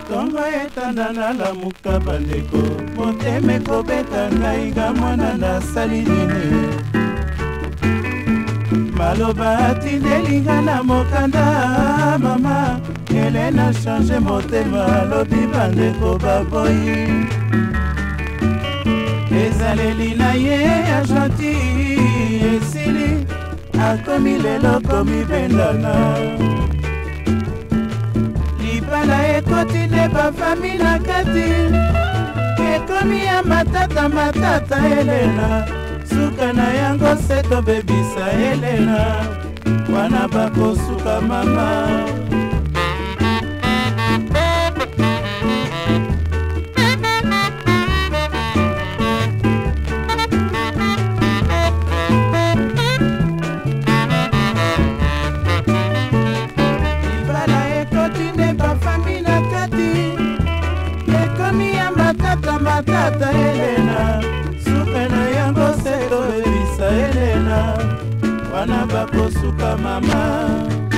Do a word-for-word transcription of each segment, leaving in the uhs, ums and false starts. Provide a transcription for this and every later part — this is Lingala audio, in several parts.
ntongo etanda nalamuka bandeko motema ekobeta ngai nga mwana nasali nini maloba atindelinga na mokanda mama Elena change motema lobi bandeko baboyi ezaleli na ye ya gentil esili akomi lelo komi bendana libala ekoti nde bafami na kati ekomi ya matata matata Elena suka na yango se tobebisa Elena wana bakosuka mama matata Elena suka na yango se tobebisa Elena wana bakosuka mama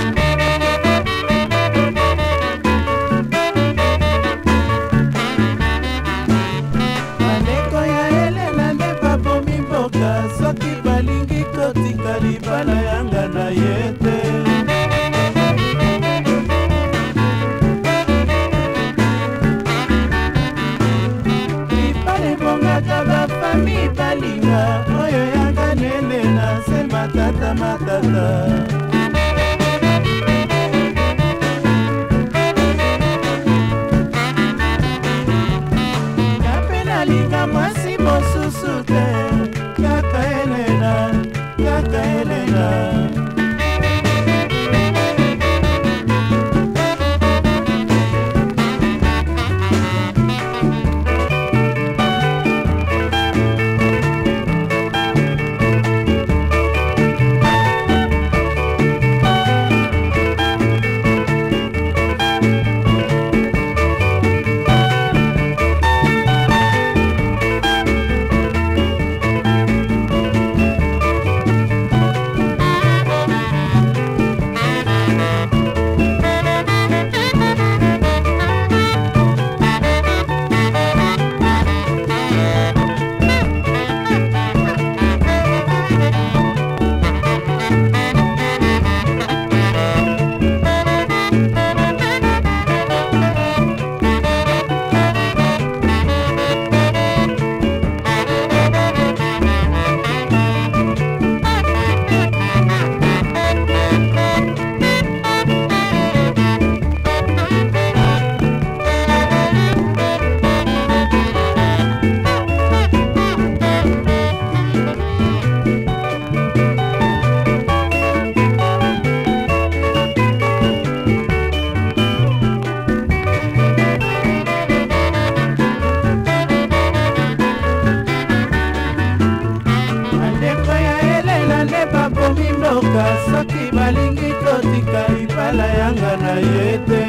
bandeko ya Elena nde babomi mboka soki balingi kotika libala yanga na ye te bafami balinga oyo yanga Elena se matata matata yape nalinga mwasi mosusu te kaka Elena kaka Elena soki balingi kotika libala yanga na ye te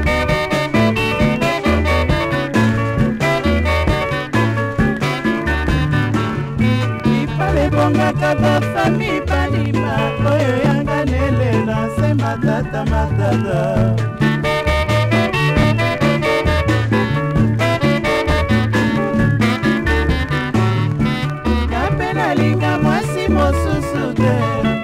libala ebongaka bafami balima oyo yanga Elena se matata matata yape nalinga mwasi mosusu te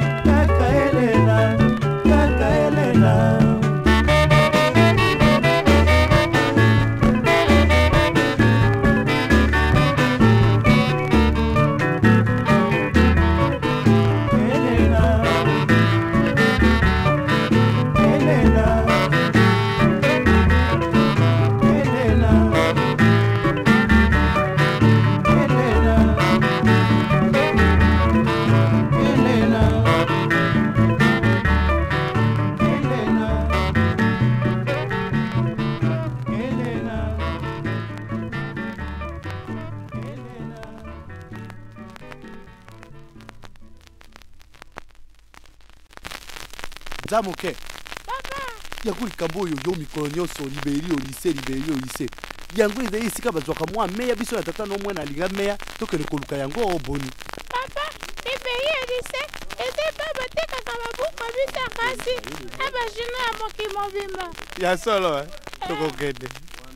Zamuke. Papa. Yakuli kambo yo yo mikolo nyonso liberi au lycée liberi au lycée. Yango ezali sika bazwaka mwa meya biso ya tata no mwana linga meya tokele koluka yango oboni. Papa, liberi au lycée ete baba teka kama buko bisa kasi aba jino ya moki mobimba. Ya solo eh. Toko kende.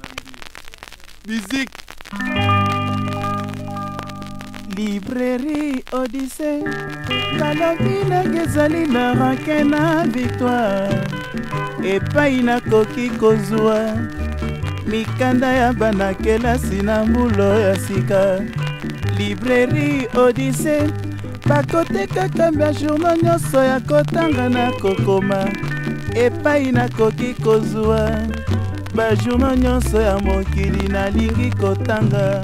Musique. Librairie Odyssée, balobi ndenge ezali na ranke na victoire, epai nakoki kozwa mikanda ya bana-kelasi na mbulo ya sika. Librairie Odyssée, bakotekaka bajournal nyonso ya kotanga na kokoma, epai nakoki kozwa bajournal nyonso ya mokili nalingi kotanga.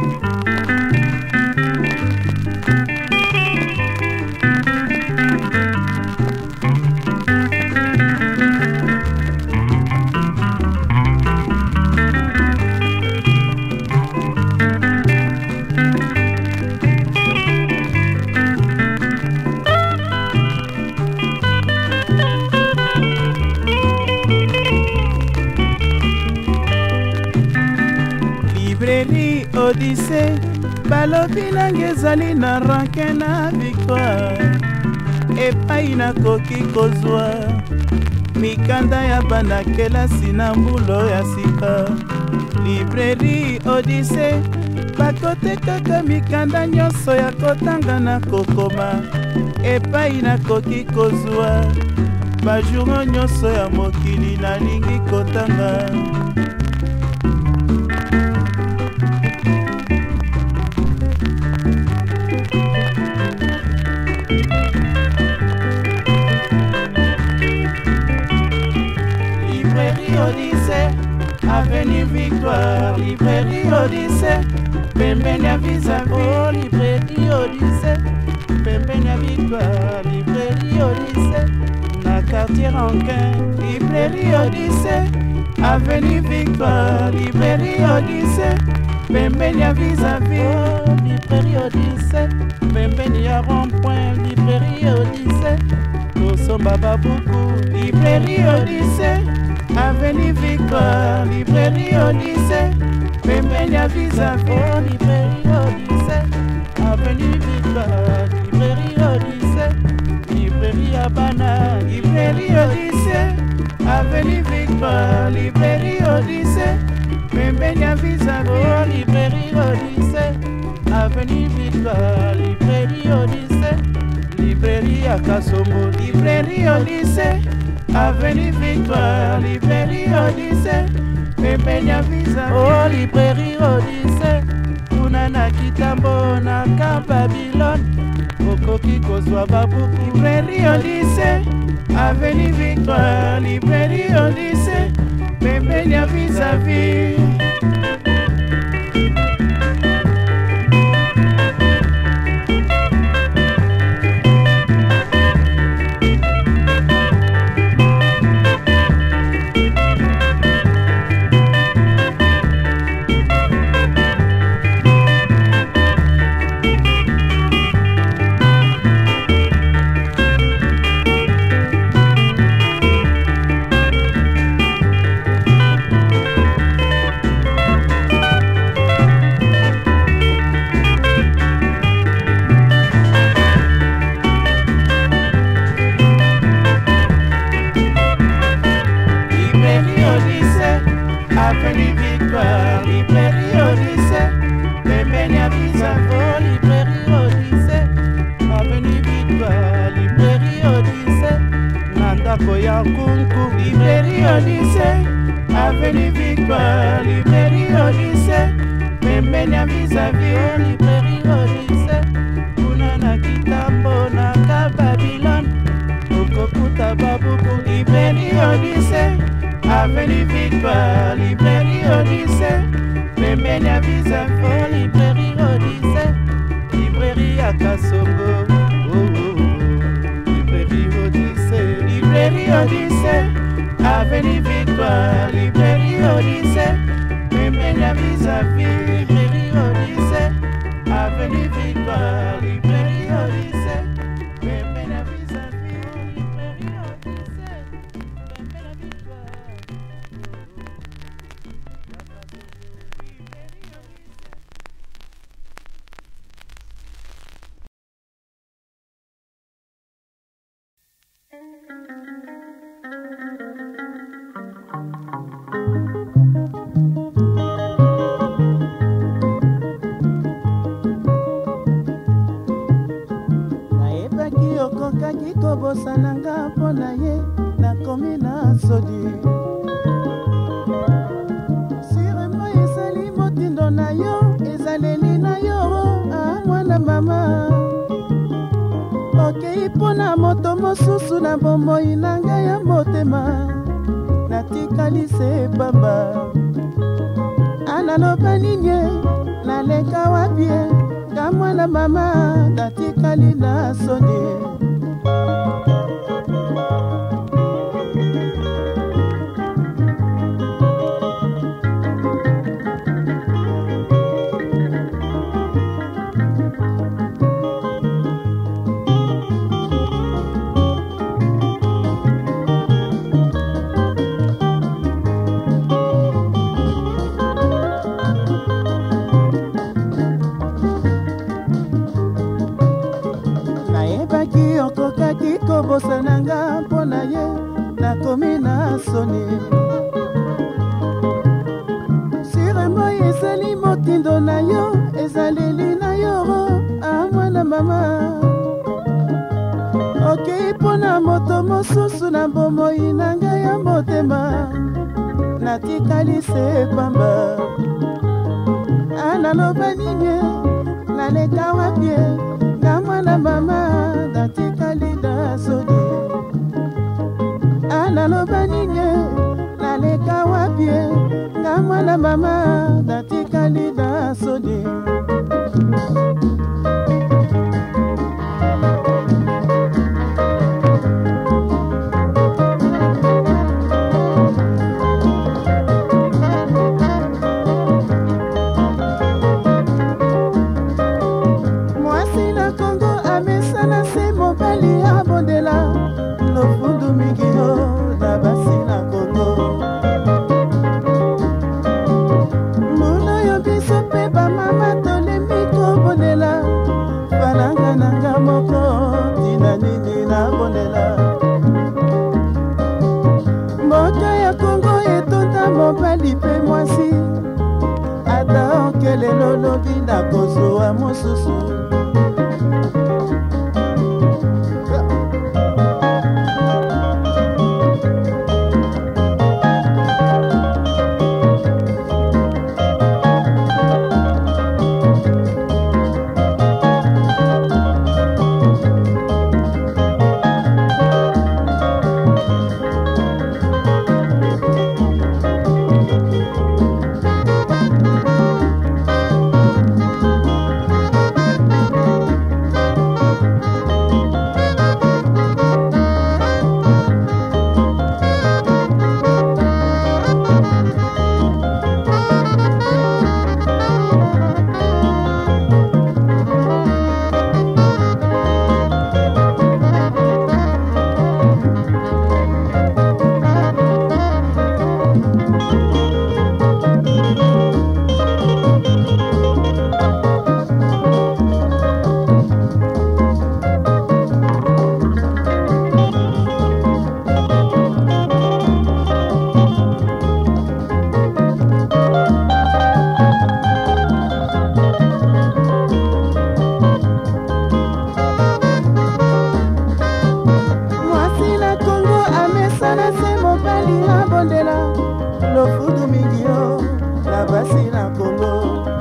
Librairie Odyssée, balobi ndenge ezali na ranke na victoire, epai nakoki kozwa mikanda ya bana-kelasi na mbulo ya sika. Librairie Odyssée, bakotekaka mikanda nyonso ya kotanga na kokoma, epai nakoki kozwa bajournal nyonso ya mokili nalingi kotanga. Librairie Odyssée, avenue Victoire. Librairie Odyssée, pembeni ya vis-à-vis. Oh, Librairie Odyssée, pembeni ya Victoire. Librairie Odyssée, na quartier Rankin. Librairie Odyssée, avenue Victoire. Librairie Odyssée, pembeni ya vis-à-vis. Oh, Librairie Odyssée, pembeni ya rond-point. Librairie Odyssée, tosomba babuku. Librairie Odyssée, avenue Victoire. Librairie Odyssée, pembeni ya vis-à-vis. Oh, Librairie Odyssée, avenue Victoire. Librairie Odyssée, librairie ya bana. Librairie Odyssée, avenue Victoire. Librairie Odyssée, pembeni ya vis-à-vis. Oh, Librairie Odyssée, avenue Victoire. Librairie Odyssée, librairie ya Kasongo. Librairie Odyssée, avenue Victoire. Librairie Odyssée, pembeni ya vis-à-vis. Oh, Librairie Odyssée, kuna na kitambo na ka Babylone, okoki kozwa babuku. Librairie Odyssée, avenue Victoire. Librairie Odyssée, pembeni ya vis-à-vis. Avenue Victoire, Librairie Odyssée, pembeni ya vis-à-vis. Librairie Odyssée, avenue Victoire. Librairie Odyssée, na ndako ya kunku. Librairie Odyssée, avenue Victoire. Librairie Odyssée, pembeni ya vis-à-vis. Librairie Odyssée, kuna na kitambo na ka Babylone, okokuta babuku. Librairie Odyssée, avenue Victoire. Librairie Odyssée, pembeni ya vis-à-vis. Oh, Librairie Odyssée, librairie ya Kasongo. Oh, oh, oh. Librairie Odyssée. Librairie Odyssée, avenue Victoire. Librairie Odyssée, pembeni ya vis-à-vis. Librairie Odyssée, avenue Victoire. Librairie Odyssée, pembeni ya vis-à-vis. Librairie Odyssée, pembeni ya Victoire. kobosana nga mpo na ye nakomi na sodi. Sirema ezali motindo na yo ezaleli na yo a mwana mama. Okei mpo na moto mosusu na bomoi na ngai ya motema natikali se pamba. Analoba nini naleka wapie nga mwana mama natikali na soni. Okokaki kobosana nga mpo na ye nakomi na soni. Siremo ezali motindo na yo ezaleli na yo a mwana mama. Okei mpo na moto mosusu na bomoi na ngai ya motema natikali se pamba. Analoba nini naleka wapie nga mwana mama natikali na soni. Analoba nini naleka wapie nga mwana mama natikali na soni. Mobali abondela lofundu mingi yo na basi na Kongo. Muna yo biso pe bamama tolemi kobondela falanga nanga moko tina nini na bondela. Mboka ya Kongo etonda mobali pe mwasi ata okele lolobi na kozwa mosusu. Lofundu mingi yo na basi na Kongo.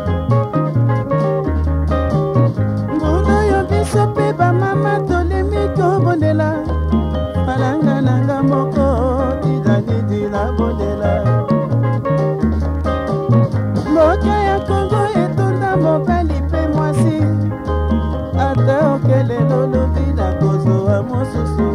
Mbuna yo biso pe bamama tolemi kobondela falanga nanga moko tidadidi na bondela. Mboka ya Kongo etonda mobali pe mwasi ata okele lolobi na kozwa mosusu.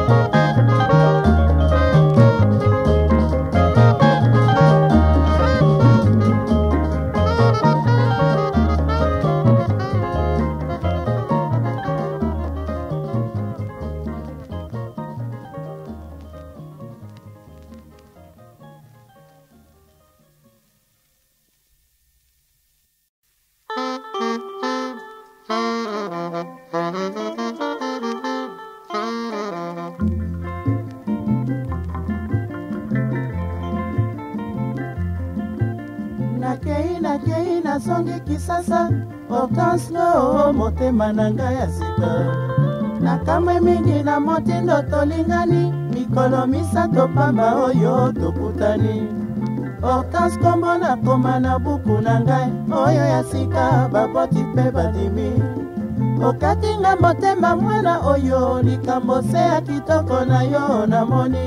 Nakei nakei nasongi kisasa okanslo motema na ngai ya sika. nakamwe mingi na motindo tolingani mikolo misato pamba oyo tokutani Hortense kombo nakoma na buku na ngai oyo ya sika baboti mpe bandimi okatinga motema mwana oyo likambo se ya kitoko na yo namoni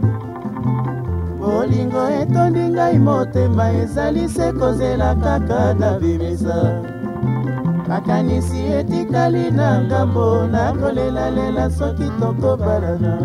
bolingo etondi ngai motema ezali se kozela kaka na bimisa makanisi etikali na ngambo nakolelalela soki tokobalana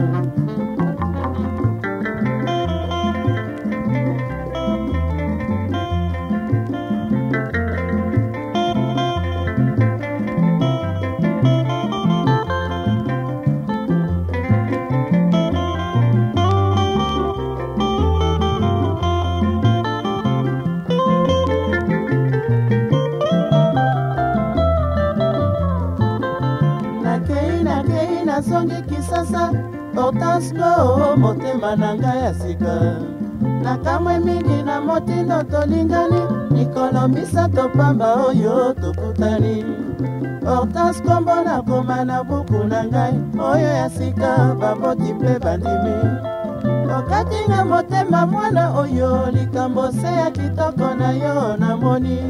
songi kisasa Hortense lo motema na ngai ya sika nakamwe mingi na motindo tolingani mikolo misato pamba oyo tokutani Hortense kombo nakoma na buku na ngai oyo ya sika baboti mpe bandimi okatinga motema mwana oyo likambo se ya kitoko na yo namoni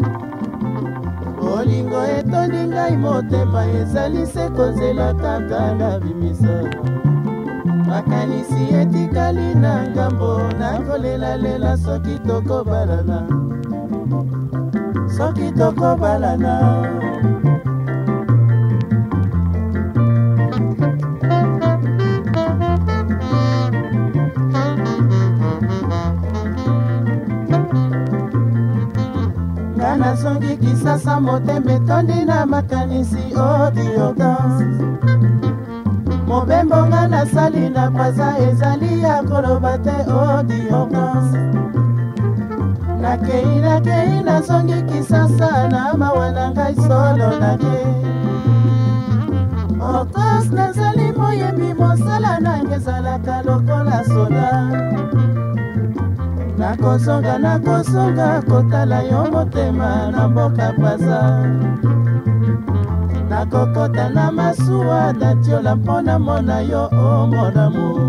bolingo etondi ngai motema ezali se kozela kaka na bimisa makanisi etikali na ngambo nakolelalela soki tokobalana soki tokobalana nasongi kisasa motema etondi na makanisi odioganse mobembo nga nasali na paza ezali ya koloba te odioganse nakei nakei nasongi kisasa na mawa na ngai solo nake Hortense nazali moyebi mosala nange ezalaka lokola soda nakozonga nakozonga kotala yo motema na mboka paza nakokota na masuwa natiola mpona mona yo o monamu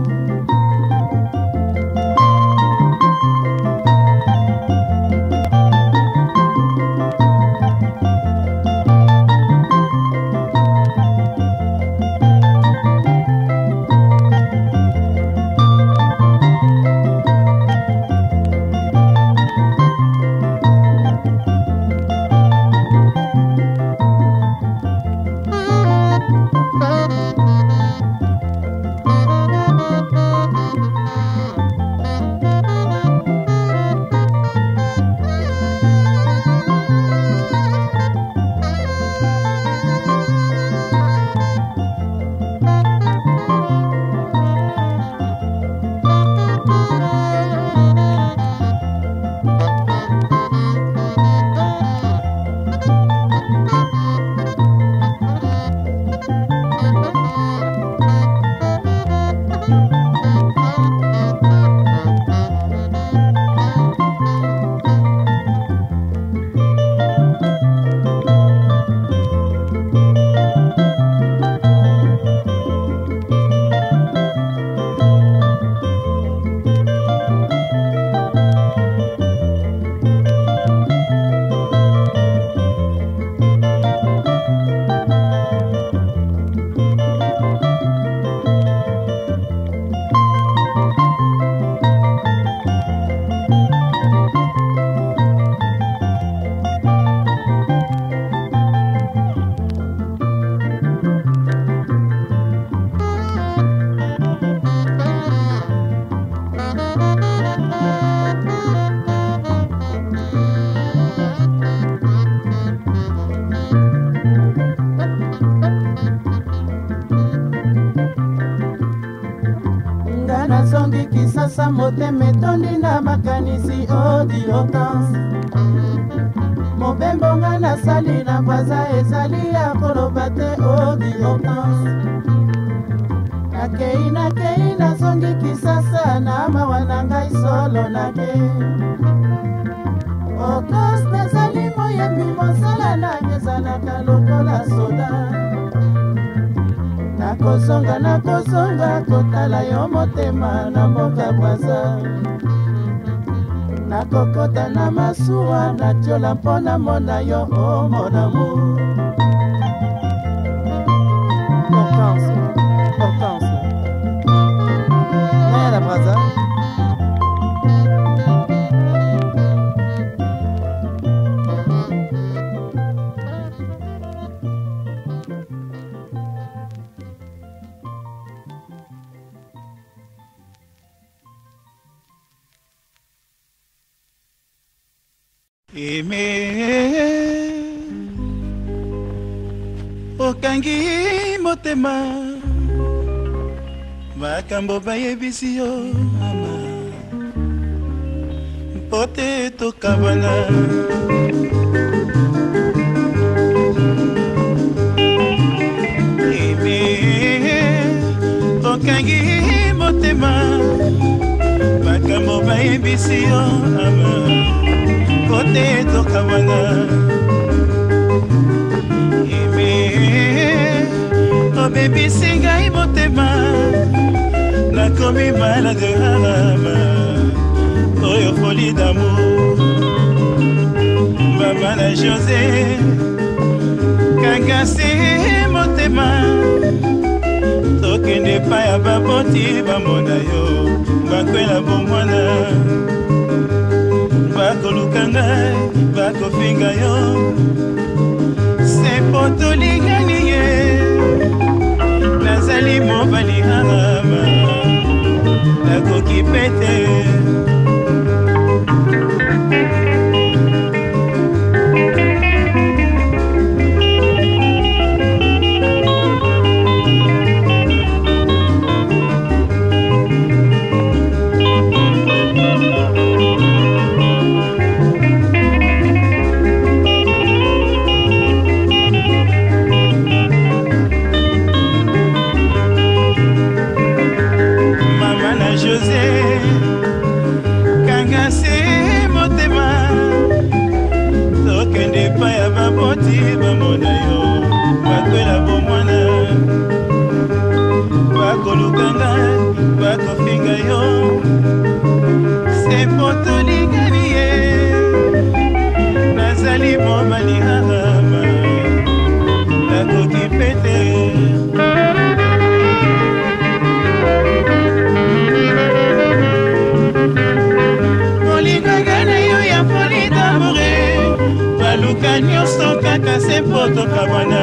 nazongi kisasa motema etondi na makanisi odi Hortense mobembo nga nasali na paza ezali ya koloba te odi Hortense nakei nakei nazongi kisasa na mawa na ngai solo nake Hortense nazali moyembi mosala nange ezalaka lokola soda nakozonga nakozonga kotala yo motema na mboka Braza. Nakokota na masuwa natiola mpona mona yo o mon amour. Hortense, Hortense Naya la Braza. Aimé okangi motema makambo bayebisi yo mama mpote tokabana Aimé okangi motema makambo bayebisi yo mama Kote tokawana Aimé obebisi ngai motema nakomi malade harama oyo folie d'amour mama na José kangasi motema tokende pa ya baboti bamona yo bakwela bomwana bakoluka ngai bakofinga yo sepo tolingani ye nazali mobali harama nakoki pete bamona yo bakwela bomwana bakoluka ngai bakofinga yo sepo tolingani ye nazali mobali harama nakoki pete molingaka na yo ya foli damore baluka nyonso kaka sepo tokabwana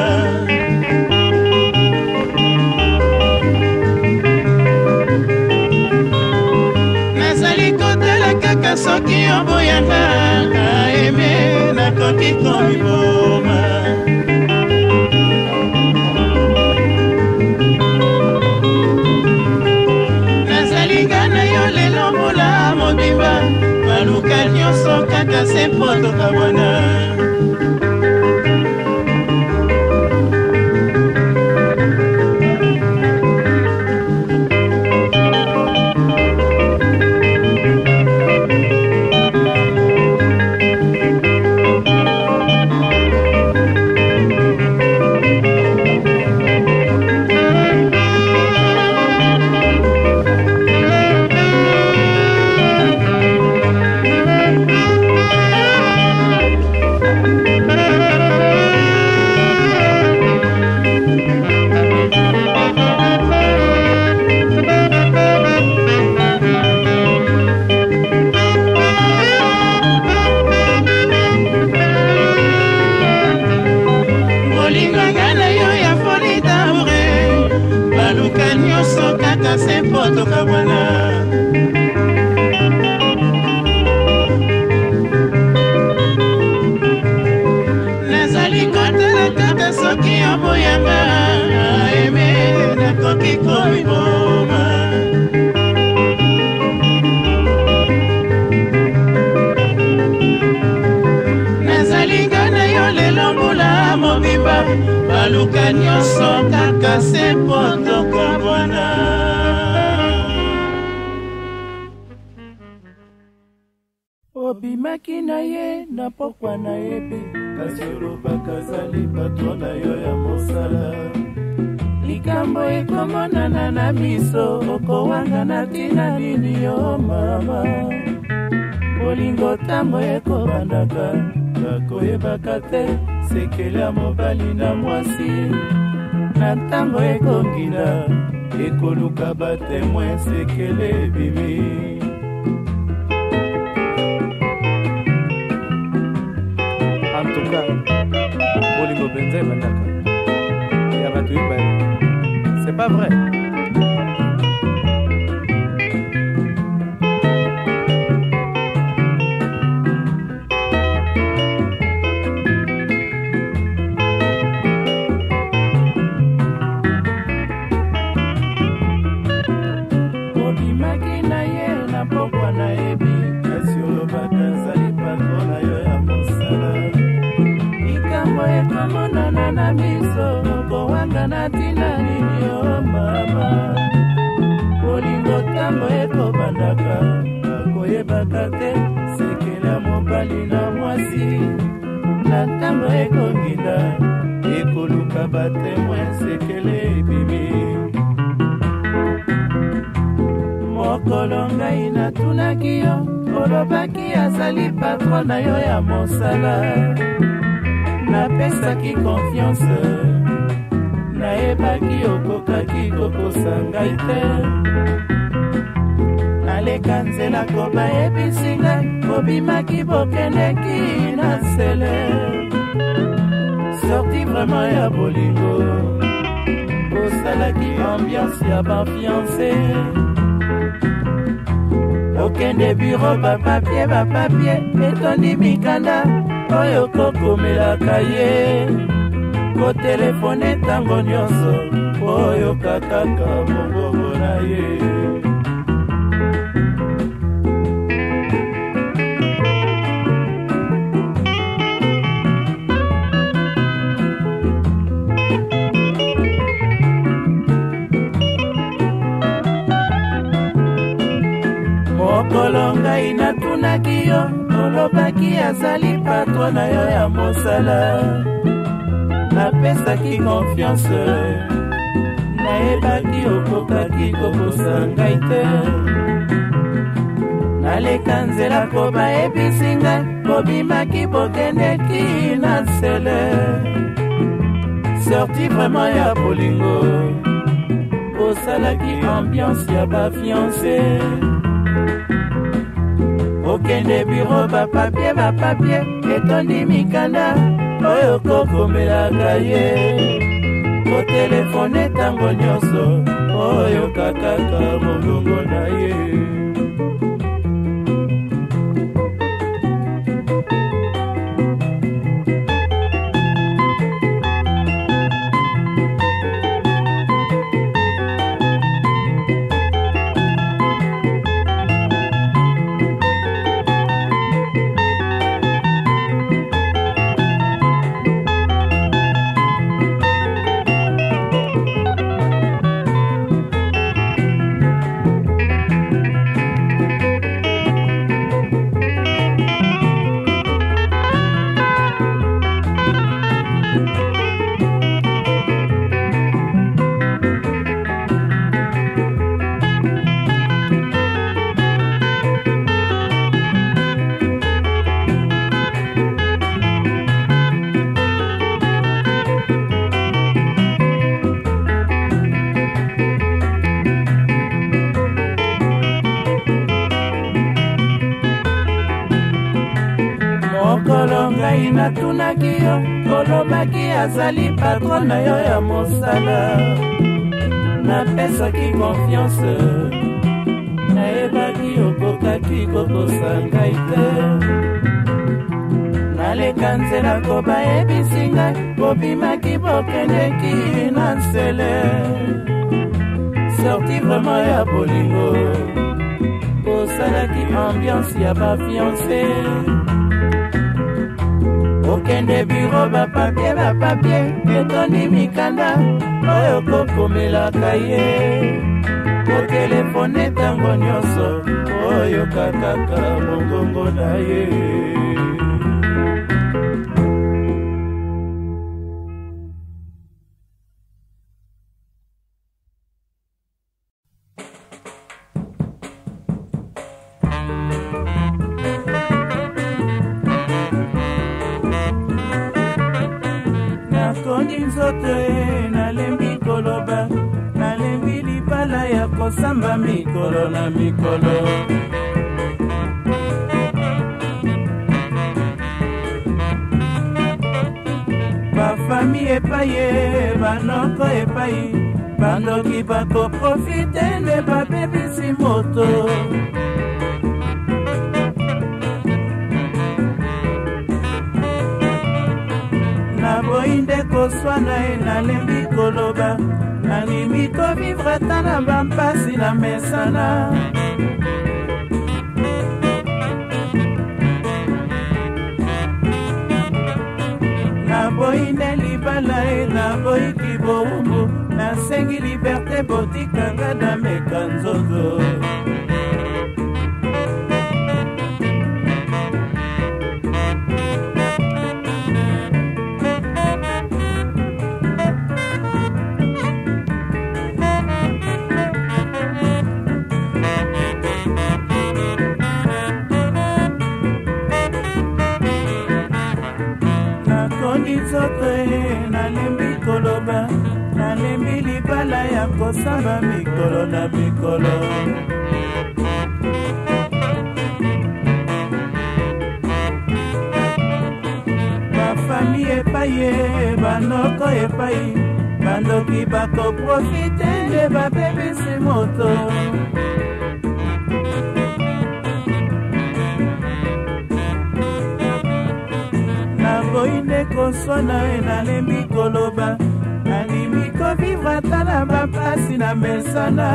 nazali kotala kaka soki oboyanga Aimé nakoki komiboma nazali nga na yo lelo mbula mobimba baluka nyonso kaka sepo tokabwana sepo tokabwana nazali kotala kaka soki oboyanga Aimé nakoki komiboma nazali nga na yo lelo mbula mobimba baluka nyonso kaka sepo tokabwana obimaki na ye na pokwa na yebi kasi olobaka azali patron na yo ya mosala likambo likambo ekomonana na miso okowanga na tina nini yo mama bolingo ntango ekobandaka bakoyebaka te sekele ya mobali na mwasi na ntango ekongina ekoluka batemoin sekele ebimi antuka bolingo benza ebandaka ya bato mibale c'est pas vrai. Na tina nini yo mama bolingo ntango ekobandaka bakoyebaka te sekele ya mobali na mwasi na ntango ekongina ekoluka batemoin sekele ebimi mokolo ngai natunaki yo olobaki azali patron na yo ya mosala napesaki confiance nayebaki okokaki kokosa ngai te naleka nzela kobayebisi ngai kobimaki bokendeki na sele sorti vraimen ya bolingo osalaki ambiance ya bafiance okende biro bapapie bapapie etondi mikanda oyo kokomelaka ye kotelefone ntango nyonso oyoka kaka mongongo na ye mokolo ngai natunaki yo olobaki azali patron na yo ya mosala napesaki confiance nayebaki okokaki kokosa ngai te naleka nzela kobayebisi ngai kobimaki bokendeki na sele sorti vraimen ya bolingo osalaki ambiance ya bafiance okende biro bapapie bapapie etondi mikanda oyo kokomelaka ye kotelefone ntango nyonso oyo kakaka mongongo na ye mokolo ngai natunaki yo olobaki azali patron na yo ya mosala napesaki confiance nayebaki okokaki kokosa ngai te naleka nzela kobayebisi ngai kobimaki bokendeki na nsele sorti vraimen ya bolingo osalaki ambiance ya bafiance okende biro bapapie bapapie etondi mikanda oyo kokomelaka ye kotelefone ntango nyonso oyo kakaka mongongo na ye. nzoto e nalembi koloba nalembi libala ya kosamba mikolo na mikolo bafami epai ye banoko epai bandoki bakoprofite nde babebisi moto naboyi nde koswana ye nalembi koloba nalimi kovivre ata na bampasi na mesana naboyi nde libala ye naboyi kibowumbu nasengi liberte botikanga nameka nzoto nzoto e nalembi koloba nalembi libala ya kosamba mikolo na mikolo bafami epai ye banoko epai bandoki bakoprofite nde babebisi moto naboyi nde koswana e nalembi koloba nalimi kovivre ata na bampasi na mesana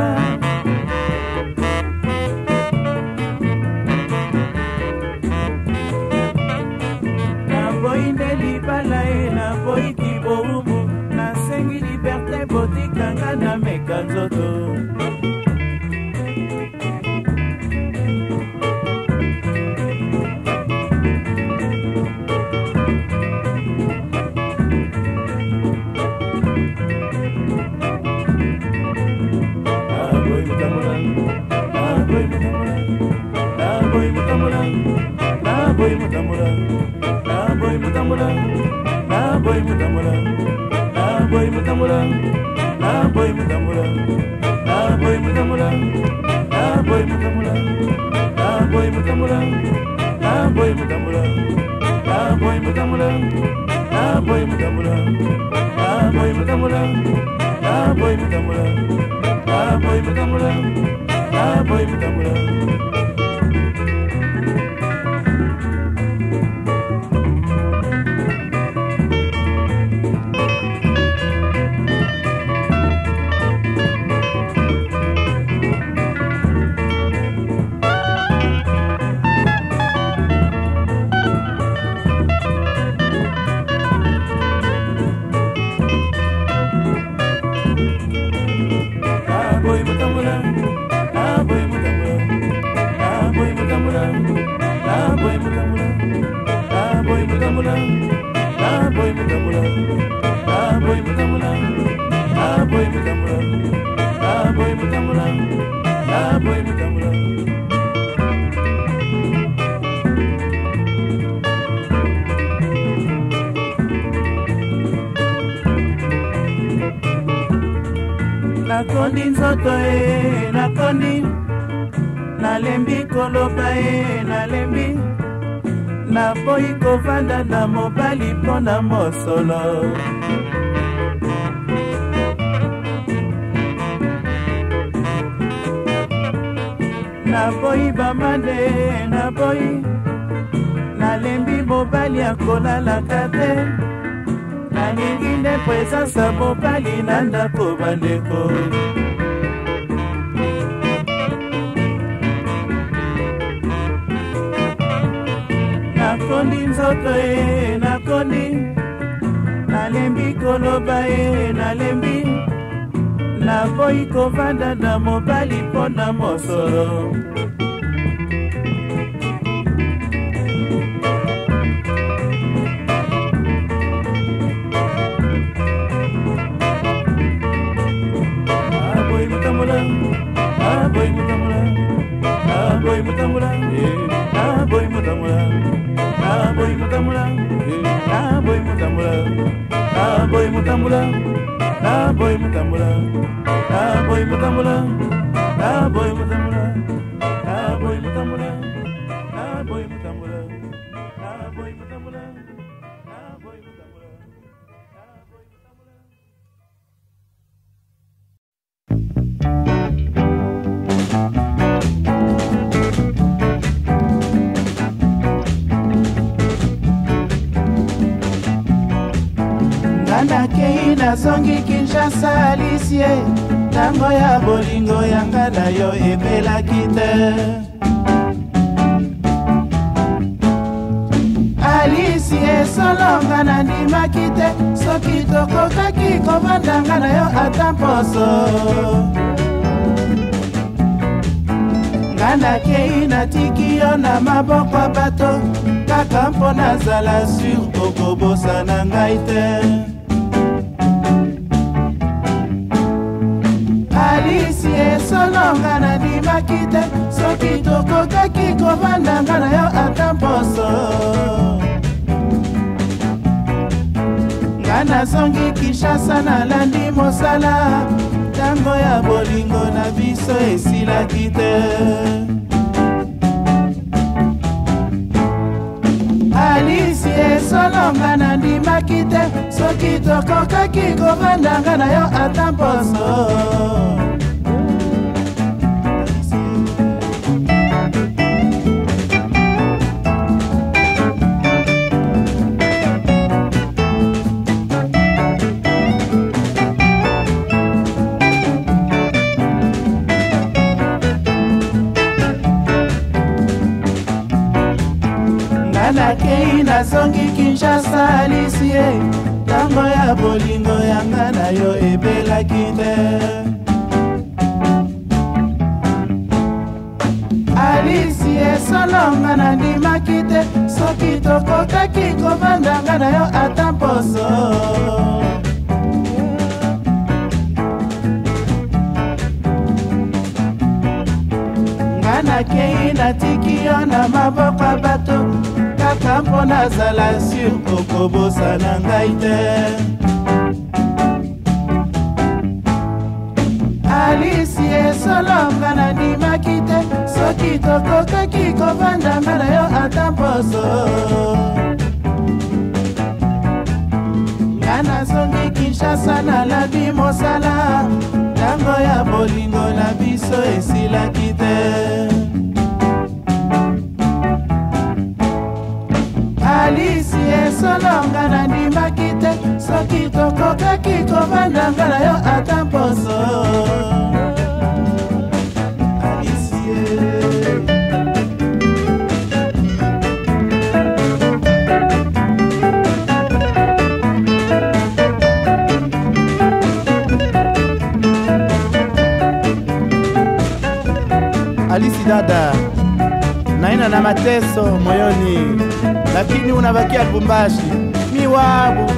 naboyi nde libala e naboyi kibowumbu nasengi liberte botikanga nameka nzoto boy mutamura na boy mutamura na boy mutamura na boy mutamura na boy mutamura na boy mutamura na boy mutamura na boy mutamura na boy mutamura na boy mutamura na boy mutamura na boy mutamura na boy mutamura na boy mutamura na boy mutamura boy mutamura na boy mutamura na boy mutamura na boy mutamura na boy mutamura na boy mutamura na boy mutamura na boy mutamura na boy mutamura na boy mutamura nakondi nzoto e nakondi nalembi koloba e nalembi naboyi kovanda na mobali mpo na mosolo naboyi bamande naboyi nalembi mobali akolalaka te nalingi nde presence mobali na ndako bandeko nakondi nzoto e nakondi nalembi koloba e nalembi naboyi kovanda na mobali mpo na mosolo boy mutamura na boy mutamura na boy mutamura na boy mutamura na boy mutamura na boy mutambula, na boy mutambula, na boy mutambula, na boy mutambula, na boy mutambula, na boy mutambula, na boy mutambula, na boy mutambula. Nakei nazongi Kinshasa Alicie, tango ya bolingo yanga na yo ebelaki te. Alicie solonga nandimaki te, soki tokokaki kovandanga na yo ata mposo. Nga nakei natiki yo na maboko ya bato, kaka mpo nazala sur okobosana ngai te. Alicie solonga nandimaki te, soki tokokaki kovandanga na yo ata mposo. Nga nazongi Kinshasa nalandi mosala, tango ya bolingo na biso esilaki te. Alicie solonga nandimaki te, soki tokokaki kovandanga na yo ata mposo. Nakei nazongi Kinshasa Alicie, tango ya bolingo yanga na yo ebelaki te. Alicie solonga nandimaki te, soki tokokaki kovandanga na yo ata mposo. Nga nakei natiki yo na maboko ya bato, kaka mpo nazala sur okobosana ngai te. Alicie solonga nandimaki te, soki tokokaki kovandanga na yo ata mposo. Nga nazongi Kinshasa nalandi mosala, tango ya bolingo na biso esilaki te. Alicie solonga nandimaki te, soki tokokaki kovandanga na yo ata mposo. Alice dada, naina na mateso moyoni, lakini unabakia Lubumbashi miwabu.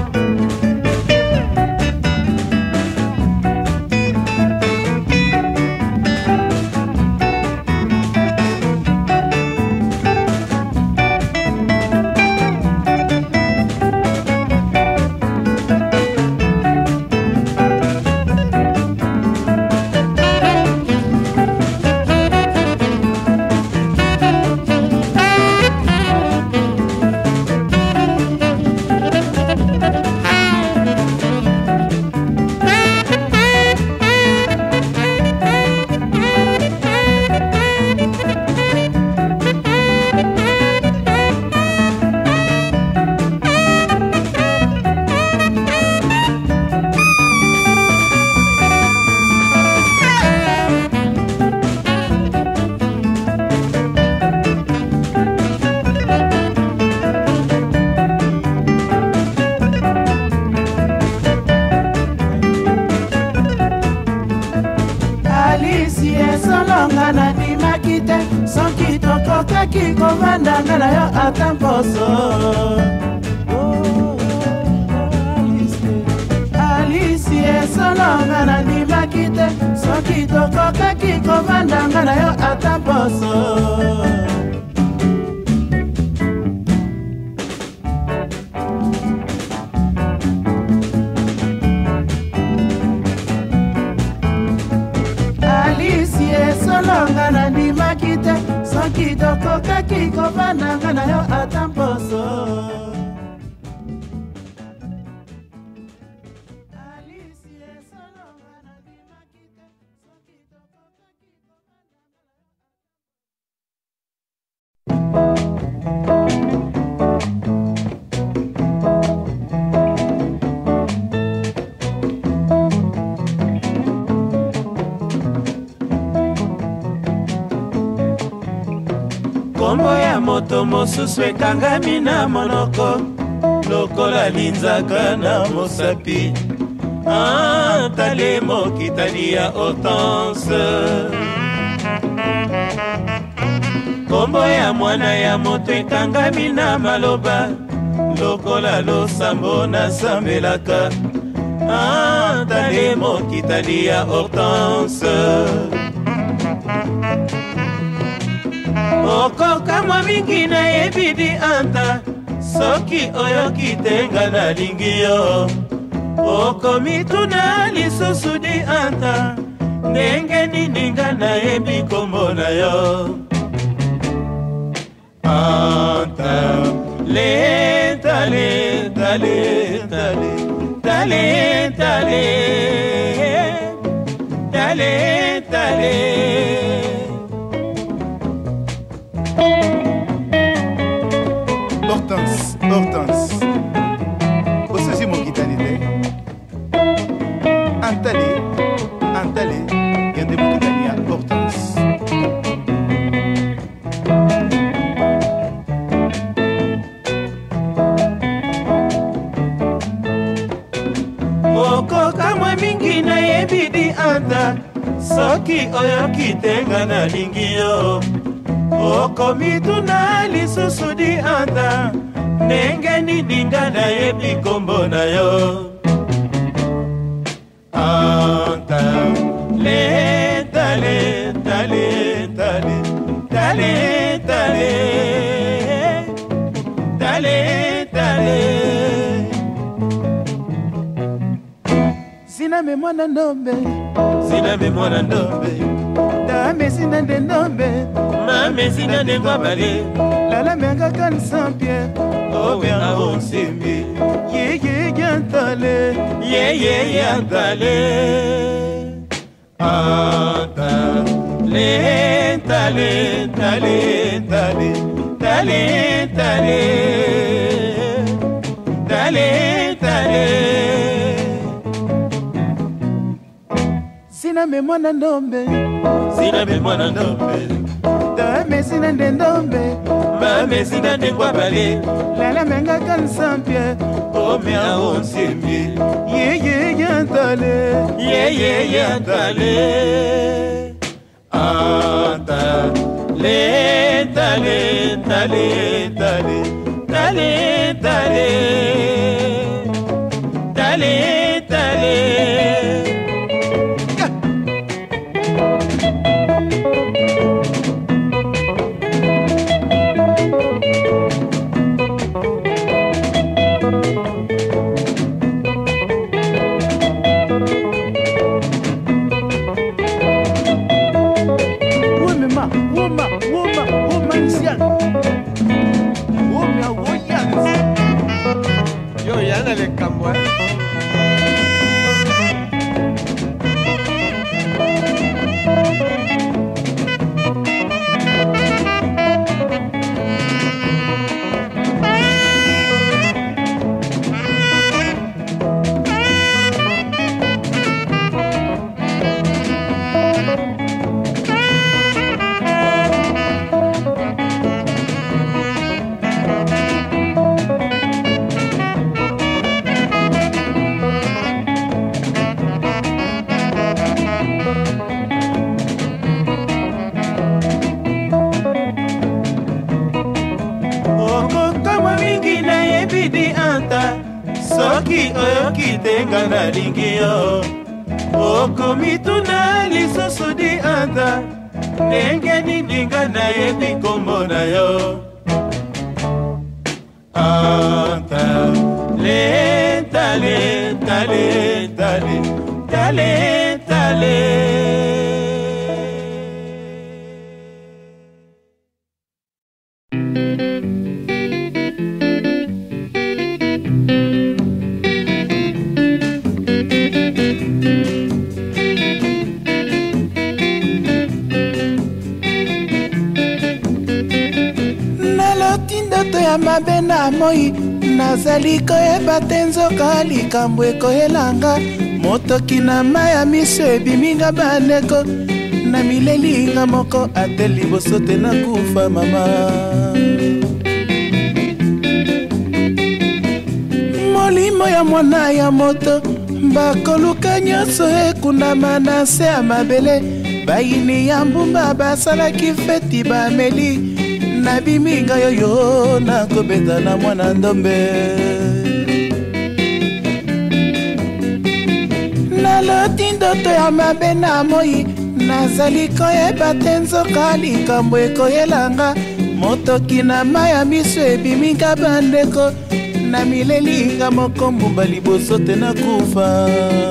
solonga nandimaki te soki tokokaki kovandanga na yo ata mposo. Alicie solonga nandimaki te soki tokokaki kovandanga na yo ata mposo. soki tokokaki kovananga na yo ata mposo. Kombo ya moto mosusu ekangami na monoko lokola linzaka na mosapi. Ah, tale mokitani ya Hortense. Kombo ya mwana ya moto ekangami na maloba lokola losambo na sambelaka. Ah, tale mokitani ya Hortense. Okoka mwa mingi na yebidi anta soki oyoki tenga na lingi yo. Okomituna lisusu di anta ndenge nini nga na yebi kombo na yo. Anta le tale tale tale tale tale tale tale. Hortense, Hortense. Osasi mokitani te. Antale, antale, yande mokitani ya Hortense. Okoka mwa mingi na yebidi anta soki oyoki tenga na lingi yo. Okomituna lisusu di anta ndenge nini nga na yebi kombo na yo. Anta le tale tale tale tale tale tale tale. Sina me mwana ndombe, Sina me mwana ndombe, dame sina nde ndombe, mame sina nde ngwabale, lala menga kan sampie, obenga onsimbi, ye ye yantale, ye ye yantale. Anta le tale tale tale tale tale tale tale. Sina me mwana ndombe, Sina me mwana ndombe, dame sina nde ndombe, mame sina nde ngwabale, lala menga kan sampie, obenga onsimbi, ye ye yantale, ye ye yantale. Anta le tale tale tale tale tale tale tale. Woma, woma, woma nsian. Woma, woyans. Yo, yana le kambwa. Soki oyoki tenga na lingi yo. Okomituna lisusu di anta ndenge nini nga na yebi kombo na yo. Anta le tale tale tale tale tale. ya mabe na moi nazali koyeba te nzoka likambo ekoyelanga motoki na mai ya miso ebiminga bandeko na milelinga moko ate liboso te nakufa mama molimo ya mwana ya moto bakoluka nyonso ekundama na se ya mabele bayini ya mbumba basalaki feti bameli na biminga yoyo nakobeta na mwana ndombe naloti ndoto ya mabe na moi nazali koyeba te nzoka likambo ekoyelanga motoki na mai ya miso ebiminga bandeko na milelinga moko mbumba liboso te nakufa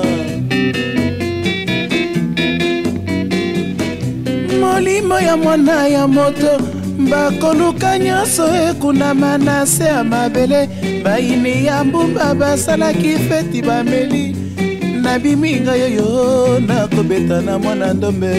molimo ya mwana ya moto bakoluka nyonso ekundama na se ya mabele bayini ya mbumba basalaki feti bameli na biminga yoyo nakobeta na mwana ndombe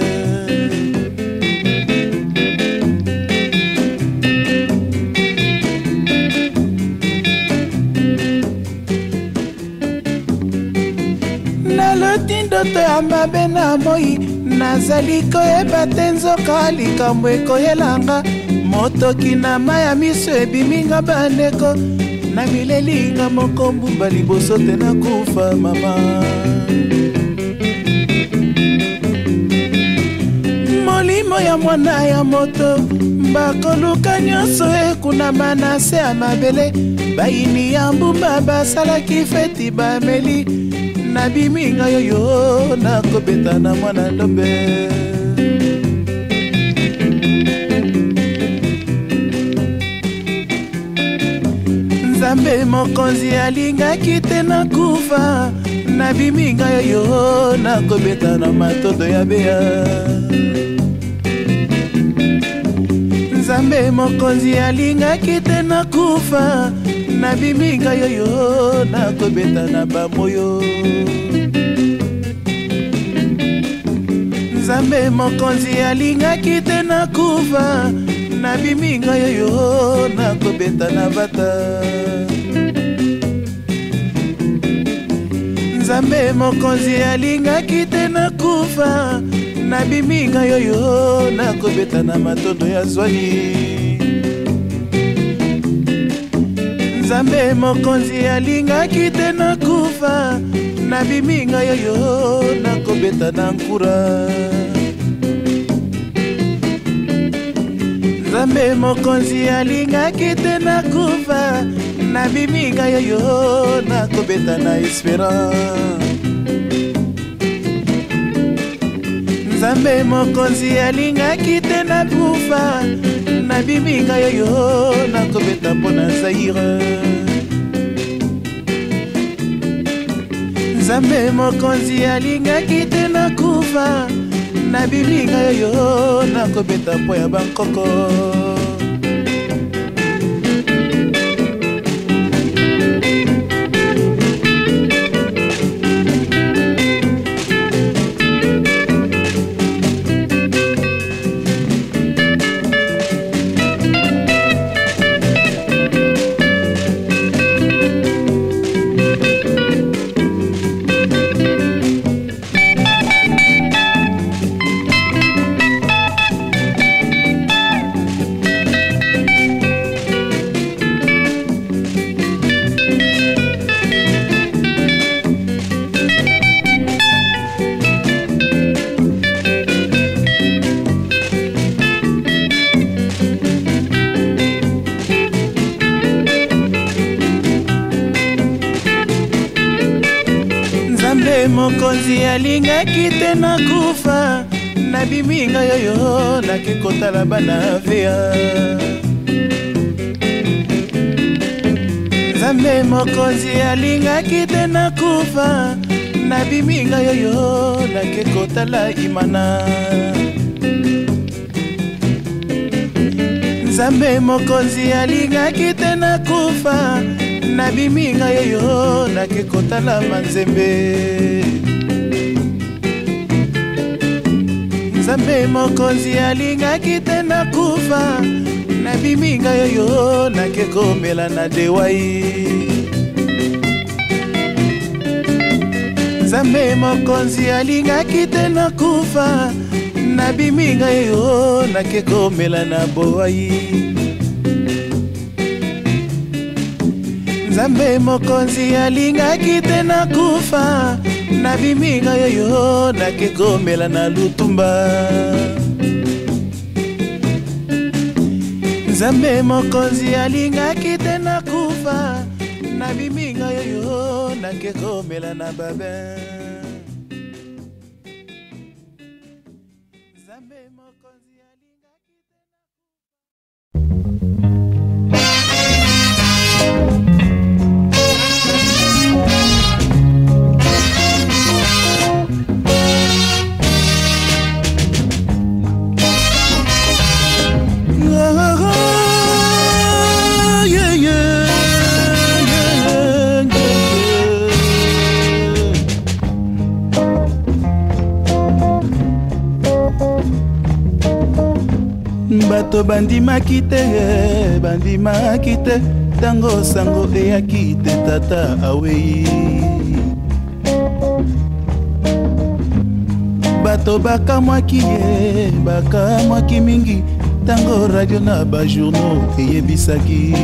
naloti ndoto ya mabe na moi nazali koyeba te nzoka likambo ekoyelanga motoki na mai ya miso ebiminga bandeko na milelinga moko mbumba liboso te nakufa mama molimo ya mwana ya moto bakoluka nyonso ekundama na se ya mabele bayini ya mbumba basalaki feti bameli na biminga yoyo nakobeta na mwana ndombe nzambe mokonzi alingaki te nakufa na biminga yoyo nakobeta na matondo ya beya nzambe mokonzi alingaki te nakufa na biminga yoyo nakobeta na bamoyo nzambe mokonzi alingaki te nakufa na biminga yoyo nakobeta na bata nzambe mokonzi alingaki te nakufa na biminga yoyo nakobeta na matondo ya zwali nzambe mokonzi alingaki te nakufa na biminga yoyo nakobeta na nkura nzambe mokonzi alingaki te nakufa na biminga yoyo nakobeta na espérance nzambe mokonzi alingaki te nakufa na biminga yoyo nakobeta mpo na Zaire nzambe mokonzi alingaki te nakufa na biminga yoyo nakobeta mpo ya bankoko nzambe mokonzi alingaki te nakufa na biminga yoyo nakekotala bana vea nzambe mokonzi alingaki te nakufa na biminga yoyo nakekotala imana nzambe mokonzi alingaki te nakufa na biminga yoyo nakekotala manzembe nzambe mokonzi alingaki te nakufa nabiminga yoyo nakekomela na dewai Nzambe mokonzi alingaki te nakufa nabiminga yoyo nakekomela na bowai Nzambe mokonzi alingaki te nakufa nabiminga yoyo nakekomela na lutumba Nzambe mokonzi alingaki te nakufa nabiminga yoyo nakekomela na babe Nzambe mokonzi alingaki bato bandimaki te bandimaki te tango sango eyaki te tata awei bato bakamwaki ye bakamwaki mingi tango radio na bajournaux eyebisaki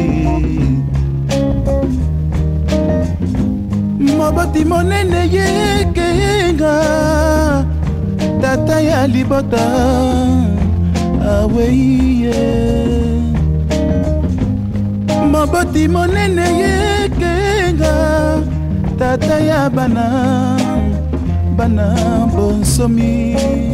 moboti monene yekenga tata ya libota aweye moboti monene yekenga tata ya bana bana bonsomi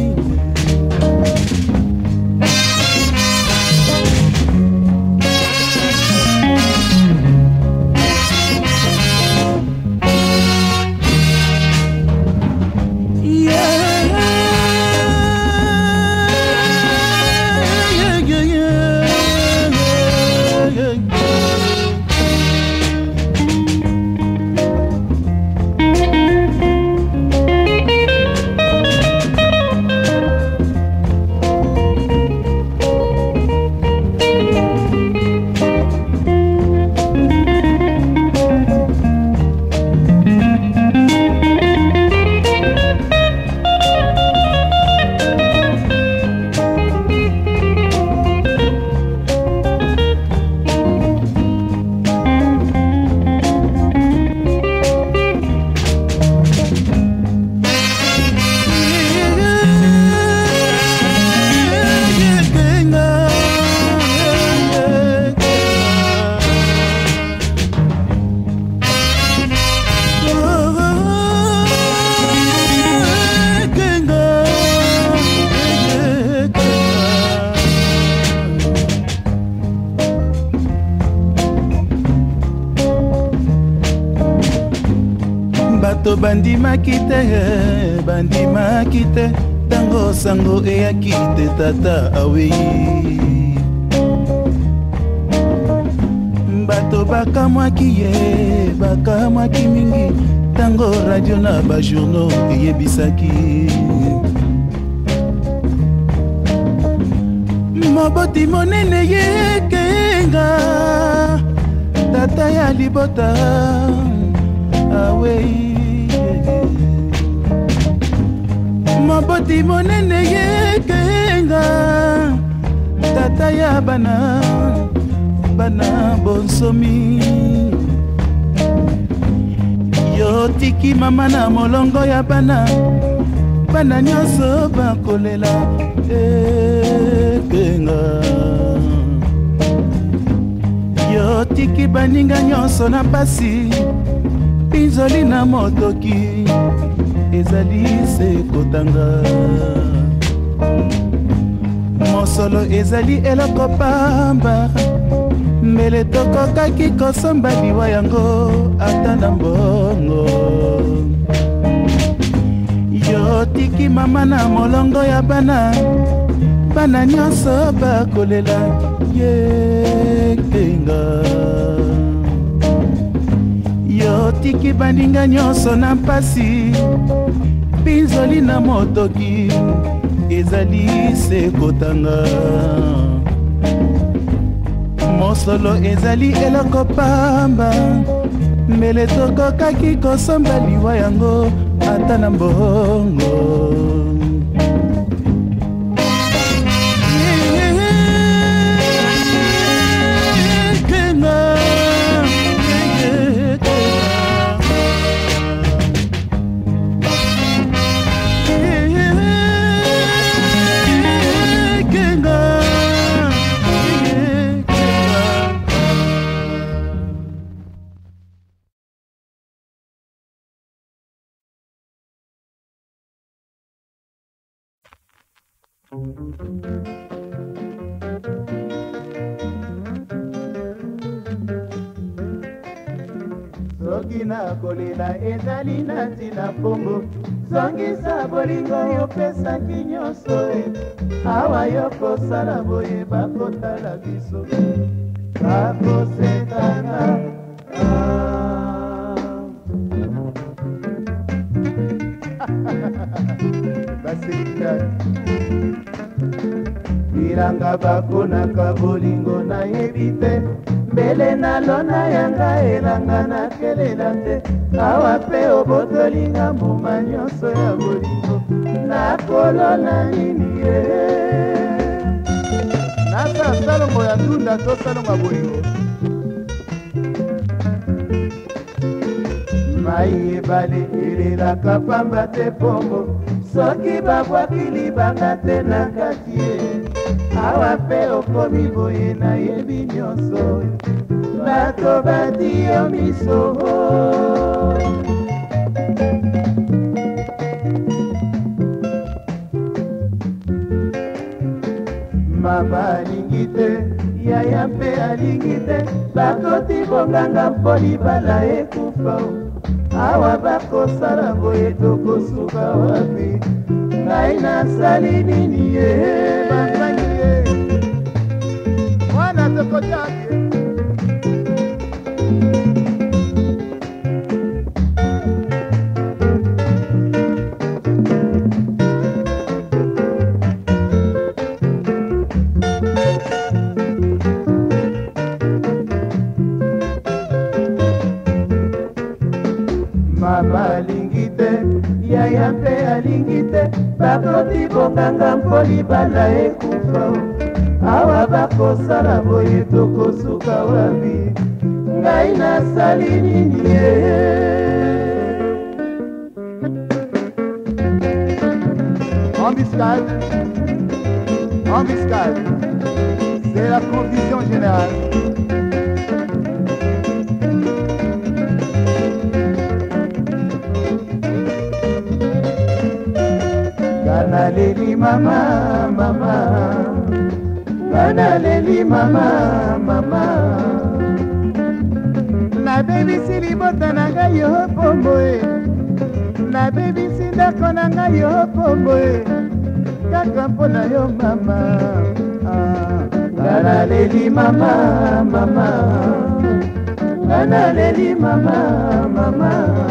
bato bandimaki te bandimaki te tango sango eyaki te tata awei bato bakamwaki ye bakamwaki mingi tango radio na bajournaux eyebisaki moboti monene yekenga tata ya libota awei moboti monene yekenga tata ya bana bana bonsomi yo tiki mama na molongo ya bana bana nyonso bakolela ekenga yo tiki baninga nyonso na pasi pinzoli na motoki ezali se kotanga mosolo ezali eloko pamba mbele tokokaki kosomba liwa yango ata na mbongo yo tiki mama na molongo ya bana bana nyonso bakolela yekenga yo tiki baninga nyonso na mpasi pinzoli na motoki ezali se kotanga mosolo ezali eloko pamba mbele tokokaki kosomba liwa yango ata na mbongo. soki nakolela ezali na ntina mpongo zongisa bolingo yopesaki nyonso e awa yo kosala boye bakotala biso bakosekanga basekaka bilanga bakonaka bolingo nayebi te mbele nalona yanga elanga nakelela te awa mpe obotolinga mbuma nyonso ya bolingo nakolona nini ye nasa salongo ya ndunda to salongo ya bolingo mai ebale elelaka pamba te pongo soki babwaki libanga te na kati ye awa mpe okomi boye nayebi nyonso bato bati yo miso mama alingi te yaya mpe alingi te bakoti bonganga mpo libala ekufa awa bakosala boye tokosuka wapi ngai nasali nini ye banzangi ye mwana tokotaki mama alingi te yaya mpe alingi te bakoti bonganga mpo libala ekufa awa bakosala boye tokosuka wapi ngai nasali nini ye embuscade embuscade c'est la confusion générale. Gana leli mama mama Gana leli mama mama na baby sili bota na nga yo pombo e na baby sindako na nga yo pombo e kaka mpona yo mama Gana leli mama mama Gana leli mama mama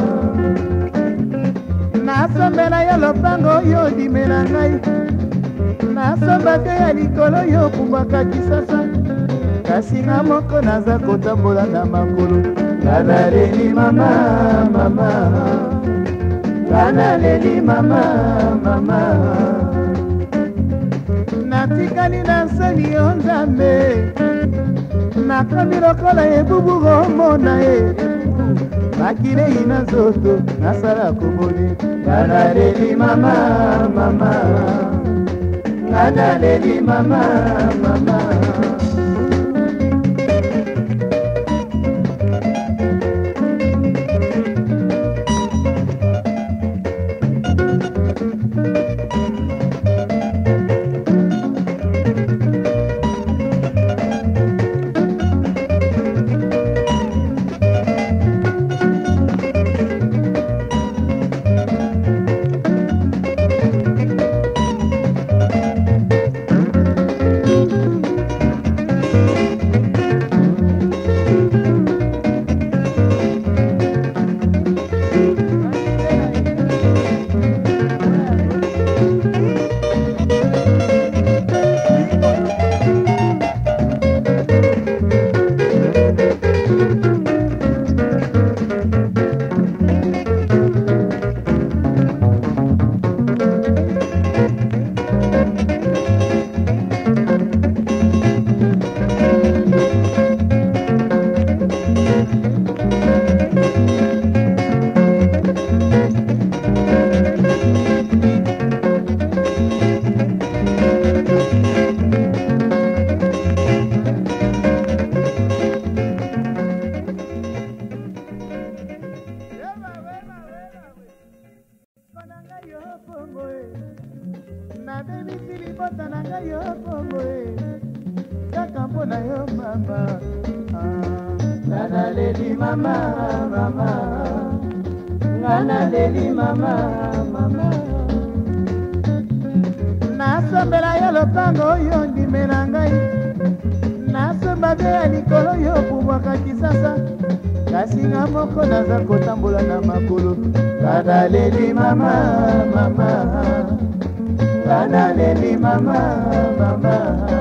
nasombela yo lopango yo dimela ngai nasomba te ya likolo yo pumbwaka kisasa kasi nga moko naza kotambola na makolo ngana leli mama mama ngana leli mama mama natikali na nsoni yo nzambe nakomi lokola ebubu omona ye makilei na nzoto nasala komoni ngana leli mama mama ngana leli mama mama bongo e nabebisi libota na ngai yo bongo e kaka mpo na yo mama nga naleli mama mama nga naleli mama mama nasombela yo lopango oyo ndime na ngai nasomba mpe ya likolo yo bubwaka kisasa kasi nga moko naza kotambola na makolo nga naleli mama mama nga naleli mama mama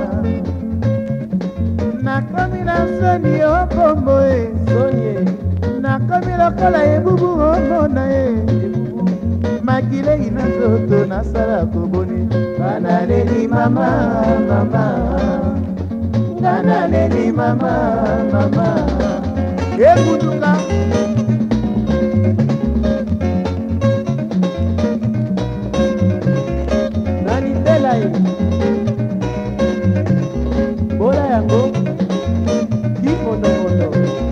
nakomi na soni yo kombo e sonie nakomi lokola ebubu omona e makilei na nzoto nasala koboni nga naleli mama mama nga naleli mama mama ekutuka nanitela ye bola yango kimondomondo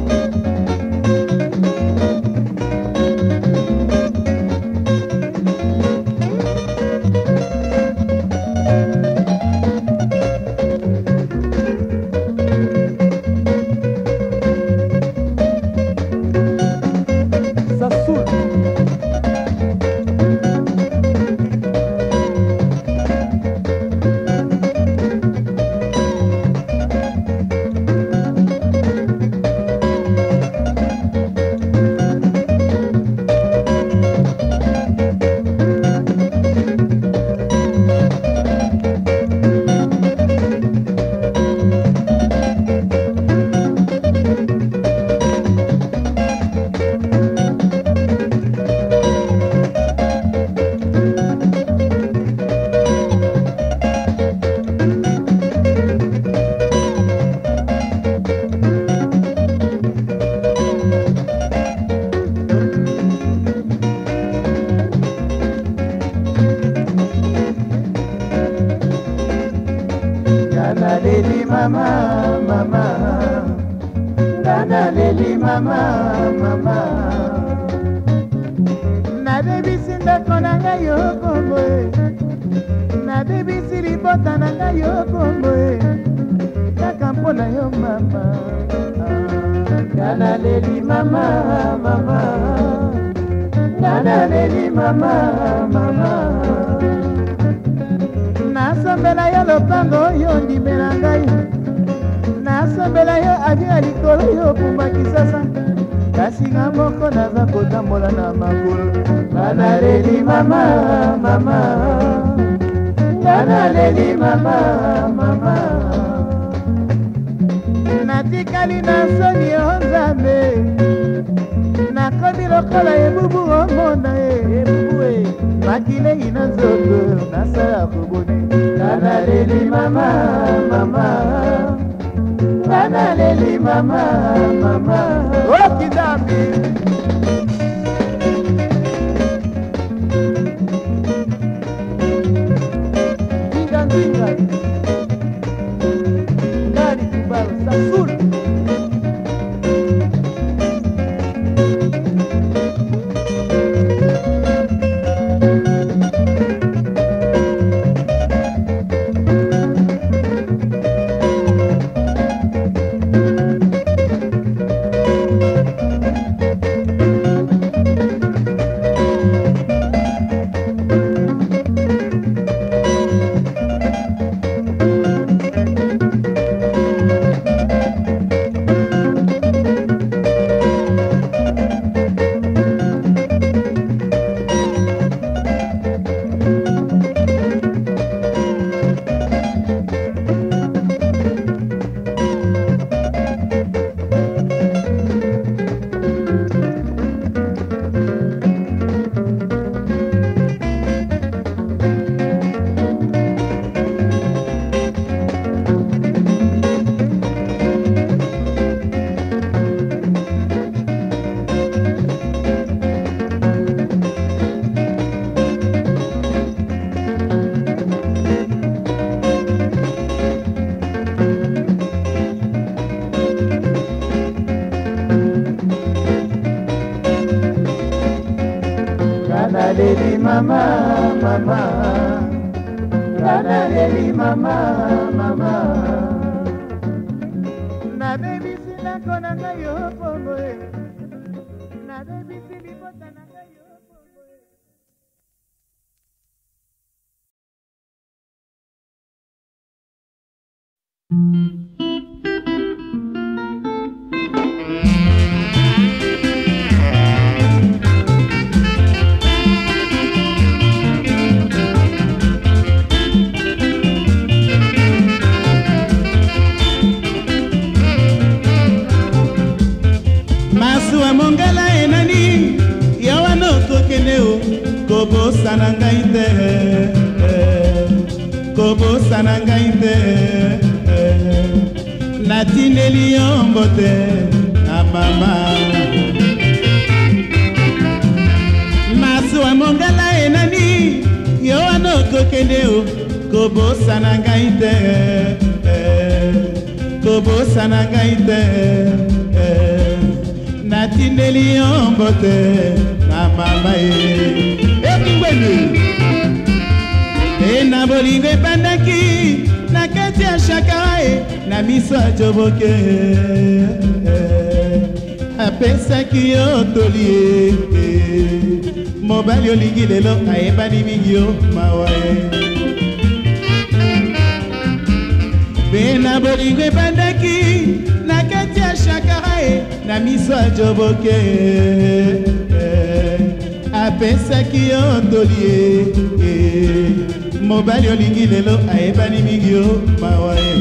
naleli mama mama nga naleli mama mama nabebisi ndako na ngai yo kombo e nabebisi libota na ngai yo kombo e kaka mpo na yo mama nga naleli mama mama nga naleli mama mama nasombela yo lopango oyo ndime na ngai nasombela yo avi ya likolo yo pumba kisasa kasi nga moko naza kotambola na makolo nga naleli mama mama nga naleli mama mama natikali na soni yo nzambe nakomi lokola ebubu omona e ebubu e makilei na nzoto nasala koboni nga naleli mama mama nga naleli mama mama okidambi nzinga nzinga ngani kubalo sasulu mama naleli mama mama na baby sila kona ngayo pongo na baby sili bota na ngayo pongo Masuwa mongala enani yawana kokeneo kobo sanangaite kobo sanangaite natineli yombote na mama Masuwa mongala enani yawana kokeneo kobo sanangaite kobo sanangaite natindeli yombote na mama e ekingwenu e na bolingo epandaki na kati ya shakae na miso ajoboke apesaki yo tolie mobali olingi lelo ayebani mingi yo mawa e be na bolingo epandaki na kati ya shakae na miso ajoboke apesaki yo tolie mobali olingi lelo ayebani mingi yo mawa e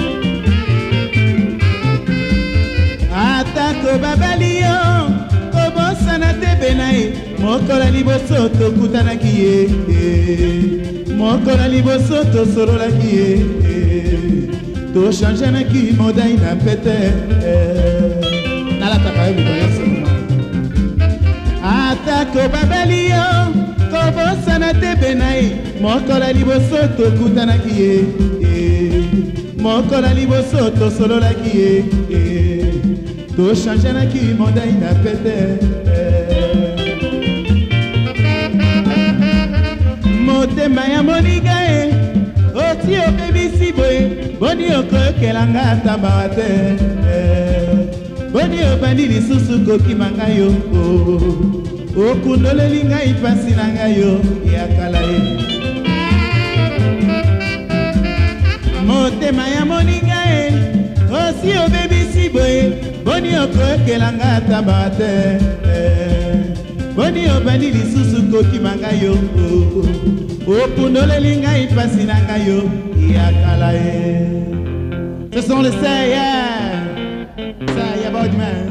atako babali yo kobosana tebe na ye mokola liboso tokutanaki ye mokola liboso tosololaki ye tochangeanaki modai na pete nalataka yo bikoyose atako babeli yo kobosana tebe na ye mokola liboso tokutanaki ye mokola liboso tosololaki ye tochangeanaki modai na pete motema ya moninga ye oti obebisi boye boni okoyokelanga ata mawa te boni obandi lisusu kokima ngai yo okundoleli ngai pasi na ngai yo ya kala ye motema ya moninga ye osi obebisi boye boni okoyokelanga ata mawa te boni obandi lisusu kokima ngai yo okundoleli ngai pasi na ngai yo ya kala ye. Ce sont les Seigneurs, Seigneur Bodman.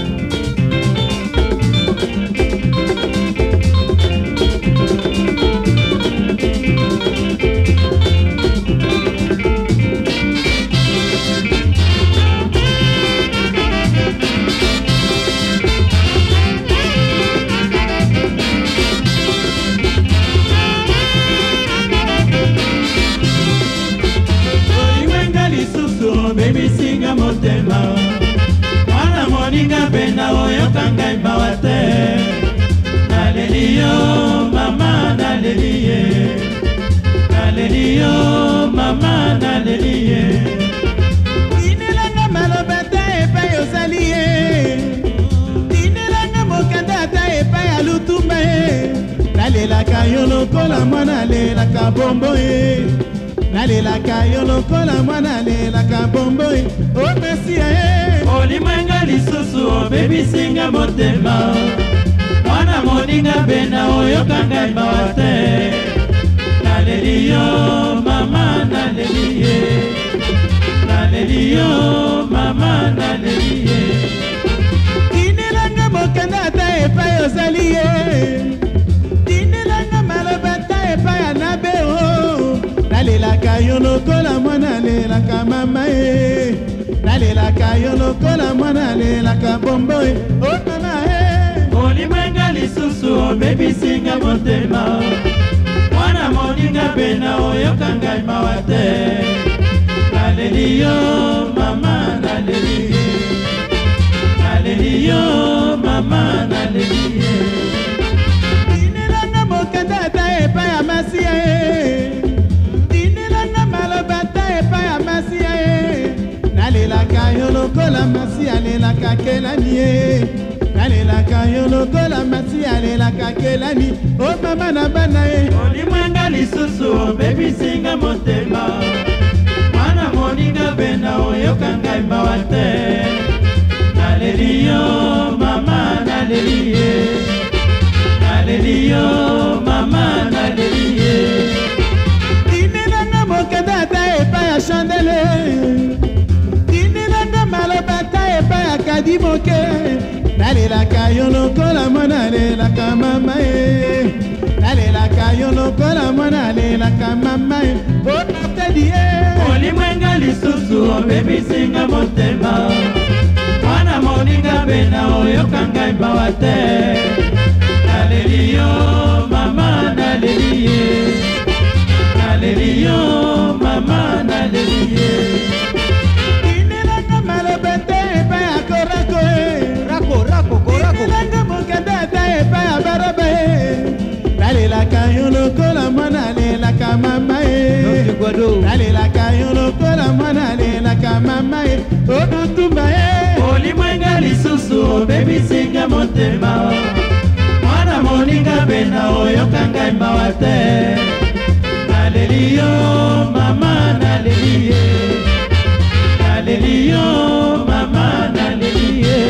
Baby singa motema mwana moninga bena oyo kanga ibawate naleli yo mama naleli ye naleli yo mama naleli ye dinelanga maloba ta epai ozali ye dinelanga mokanda ta epai alutumba ye nalelaka yo lokola mwana alelaka bombo ye nalelaka yo lokola mwana alelaka bombo ye omesia ye olimwenga lisusu obebisinga motema mwana moninga bena oyokanga ibawa te naleli yo mama naleli ye naleli yo mama naleli ye dinelanga mokanda ata epai ozali ye dinelanga maloba ta epai anabe o nalelaka yo lokola mwana alelaka mama ye nalelaka yo lokola mwana alelaka bombo ye o mama ye olimwenga lisusu obebisinga motema mwana moninga bena oyokanga imawa te naleli yo mama naleli ye naleli yo mama naleli ye dinelanga mokanda ata epai nalelaka kelani ye nalelaka yo lokola masi alelaka kelani o mama na bana ye olimwenga lisusu obebisinga motema mwana moninga bena oyoka ngai mawa te naleli yo mama naleli ye naleli yo mama naleli ye tinelanga mokanda ata epai ya chandele tinelanga maloba ata epai ya kadi moke nalelaka yo lokola mwana alelaka mama ye nalelaka yo lokola mwana alelaka mama ye onatedi ye olimwenga lisusu obebisinga motema mwana moninga bena oyoka ngai mawa te naleli yo mama naleli ye naleli yo mama naleli ye tinelanga maloba ata epai ya korako ye rako rako korako tinelanga mokanda ata epai ya baraba ye nalelaka yo lokola mwana alelaka mama ye nalelaka yo lokola mwana alelaka mama ye odutumba ye olimwenga lisusu obebisinga motema mwana moninga bena oyoka ngai mawa te naleli yo mama naleli ye naleli yo mama naleli ye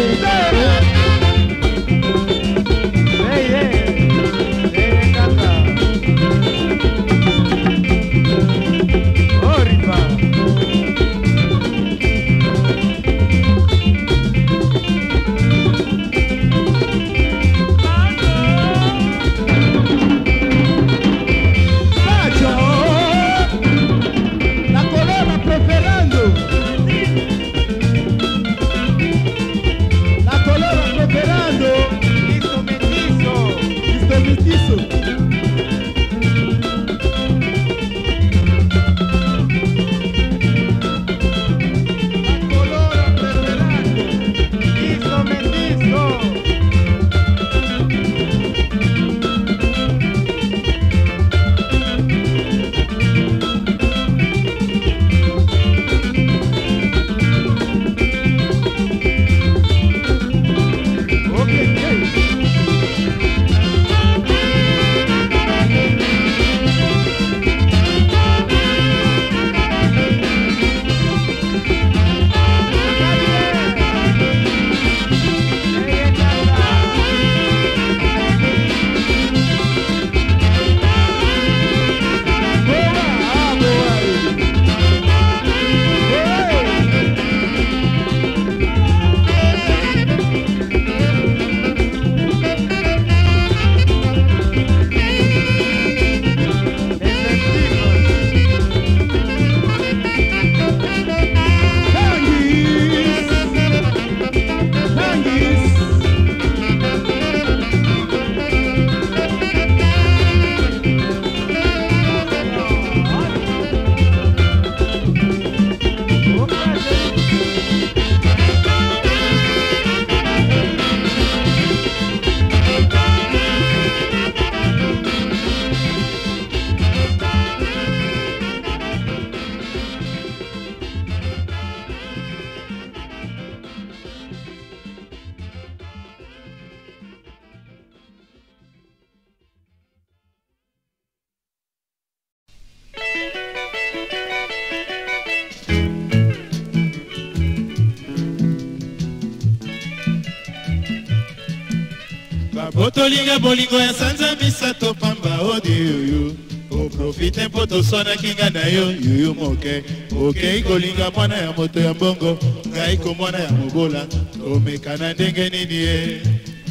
Botolinga bolingo ya sanza misato pamba odi yuyu Oprofite mpo toswana kinga na yo yuyu moke Okei kolinga mwana ya moto ya mbongo Ngai ko mwana ya mobola Omeka na ndenge nini ye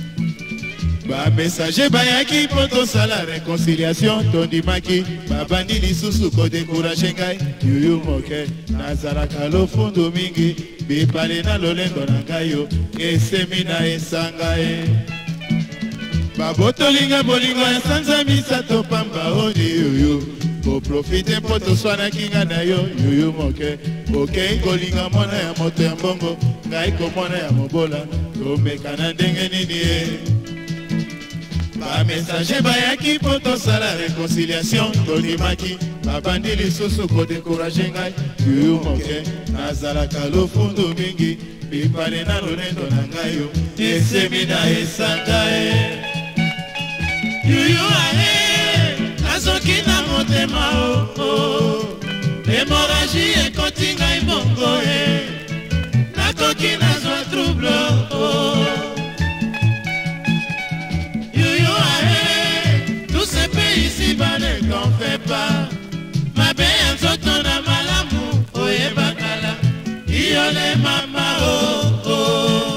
Ba messager bayaki mpo tosala réconciliation Tondimaki babandi lisusu ko décourager ngai yuyu moke Nazalaka lofundu mingi Bipale na lolendo na ngai yo Esemi na esanga ye Babotolinga bolingo ya sanza misato pamba odi yuyu Oprofite mpo toswana kinga na yo yuyu moke Okei kolinga mwana ya moto ya mbongo Ngai ko mwana ya mobola Tomeka na ndenge nini ye Ba messager bayaki mpo tosala réconciliation Tondimaki babandi lisusu ko décourager ngai yuyu moke Nazalaka lofundu mingi bipale na lolendo na ngai yo esemi na esanga e yuyu ae nazoki na motema o hémorragie ekoti ngai bongo e nakoki nazwa trouble o yuyu ae tous ces pays ici-bas ne t'en fais pas mabe ya nzoto na malamu oyebakala iyole mama o oh, oh.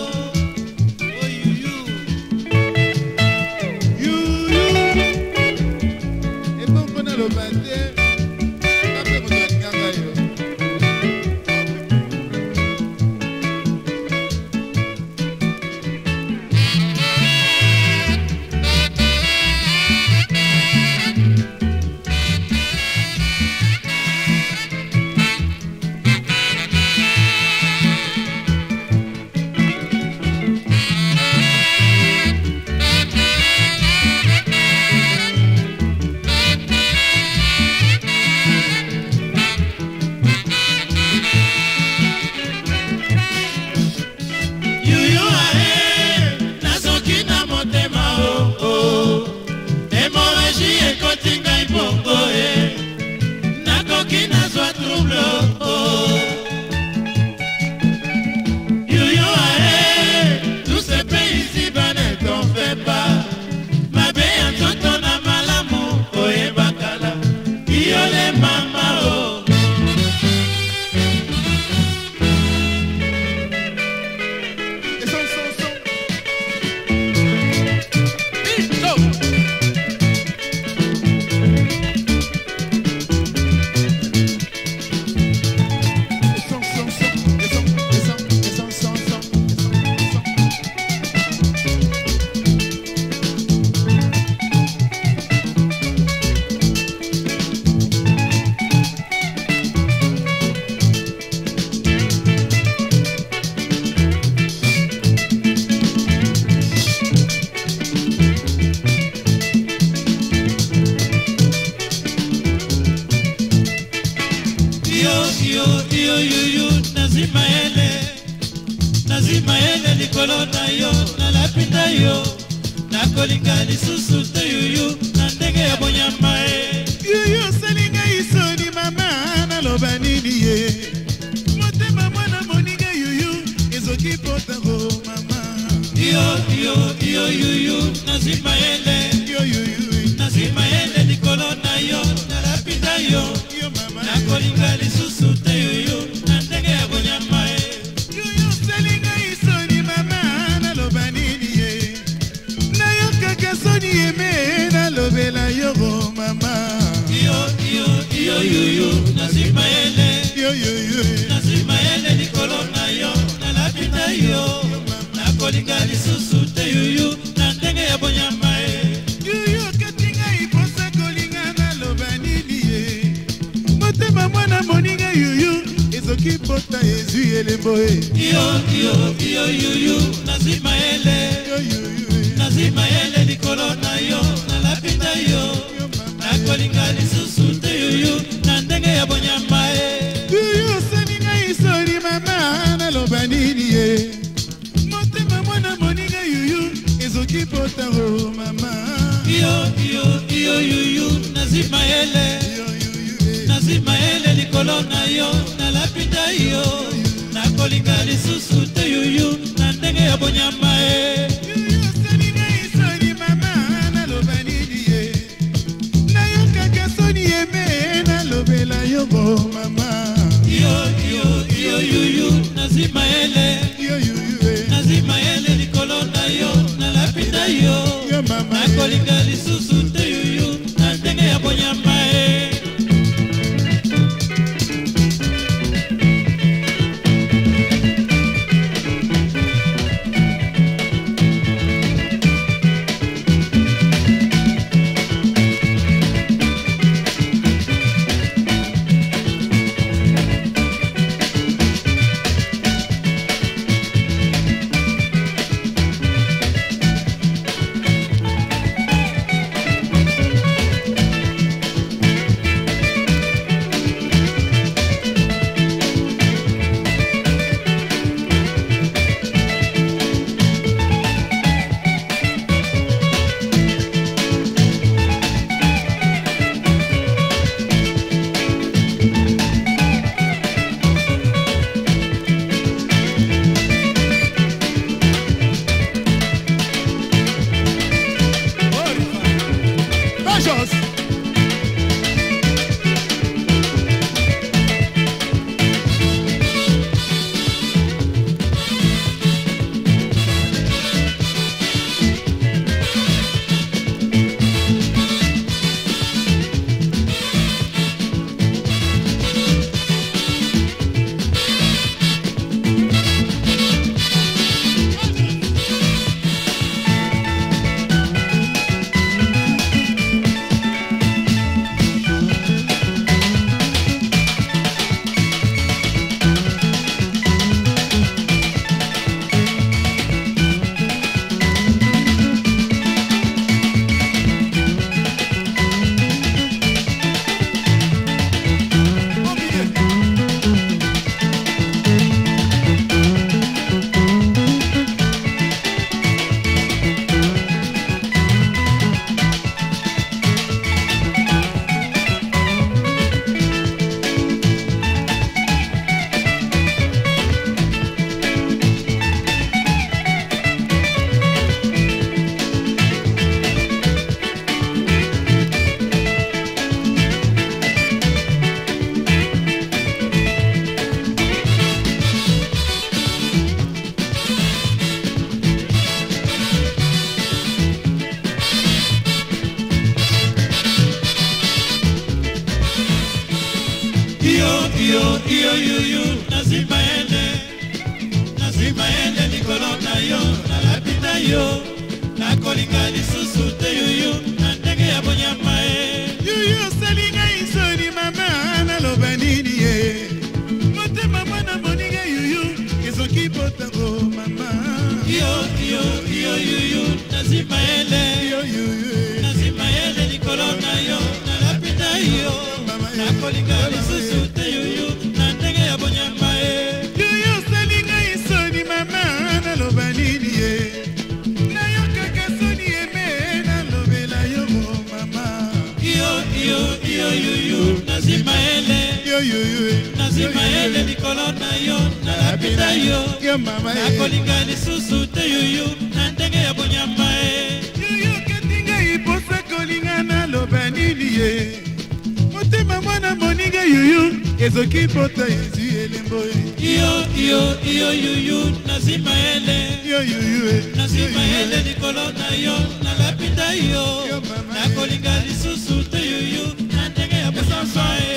iyo iyo yuyu nazima ene nazima ene likolo na yo nalapita yo nakolinga lisusu te yuyu na ndenge ya bonyama e yuyu osalinga isoni mama naloba nini ye motema mwana moninga yuyu ezoki botango mama iyo iyo iyo yuyu nazima ene iyo yuyu nazima ene likolo na yo nalapita yo nakolinga lisusu te yuyu na ndenge ya bonyama e yuyu osalinga isoni mama naloba nini ye nayokaka soni eme nalobela yo mama iyo iyo iyo yuyu nazima ele yo yuyu nazima ele likolo na yo nalapita yo yo mama nakolinga lisusu te yuyu na ndenge ya bonyama e yuyu katinga iposa kolinga naloba nini ye motema mwana moninga yuyu ezoki pota ezi elembo iyo iyo iyo yuyu nazima ele yo yuyu nazima ele likolo na yo nalapita yo nakolinga lisusu te yuyu na ndenge ya bonyama e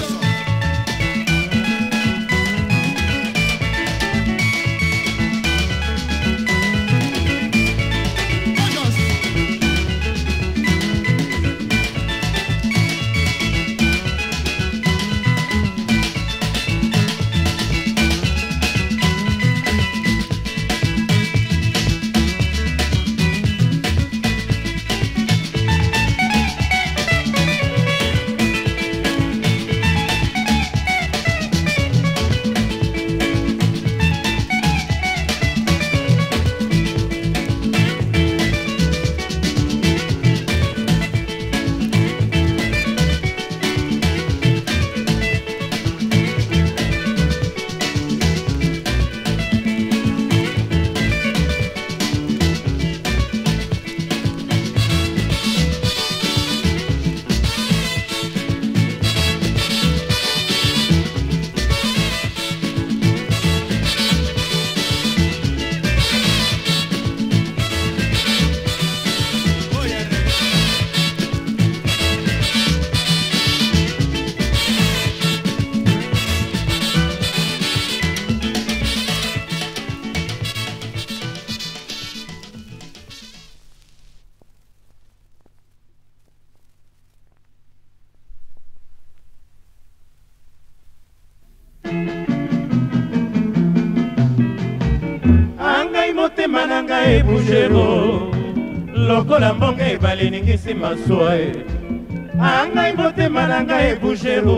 motema na ngai ebugero lokola mbonga ebale ningisi maswa e angai motema na ngai ebugero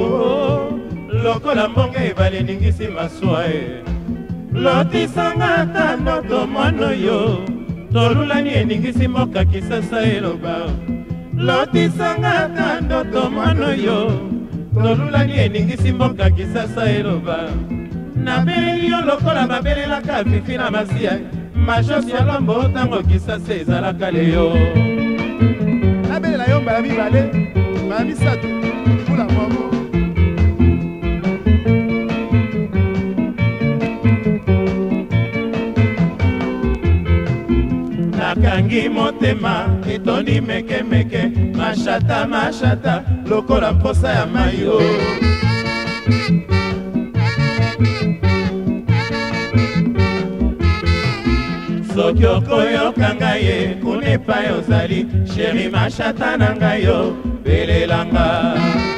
lokola mbonga ebale ningisi maswa e lotisanga ata ndoto mwana yo tolulani eningisi mboka kisasa eloba lotisanga ata ndoto mwana yo tolulani eningisi mboka kisasa eloba nabeleli yo lokola babelelaka fifi na masia majosi ya lombo ntango kisasa ezalaka leyo nabelela yo mbala mibale mbala misato mbula moko nakangi motema etondi mekemeke mashata mashata lokola mposa ya mayo soki okoyoka ngai ye kuna epai ozali sheri mashata na ngai yo belelanga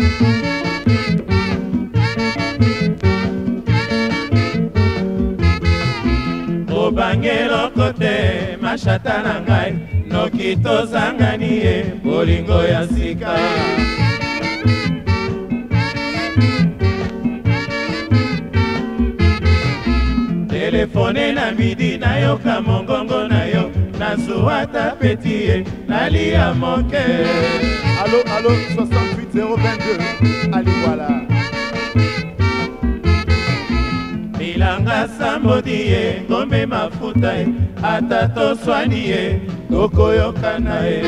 obangeloko te mashata na ngai noki tozangani ye bolingo ya sika telefone na midi nayoka mongongo na yo nazuwata peti ye nalia moke Allo, allo, soixante-huit zéro vingt-deux. Allez, voilà. bilanga sambodi ye ngombe mafuta ye ata toswani ye tokoyokana ye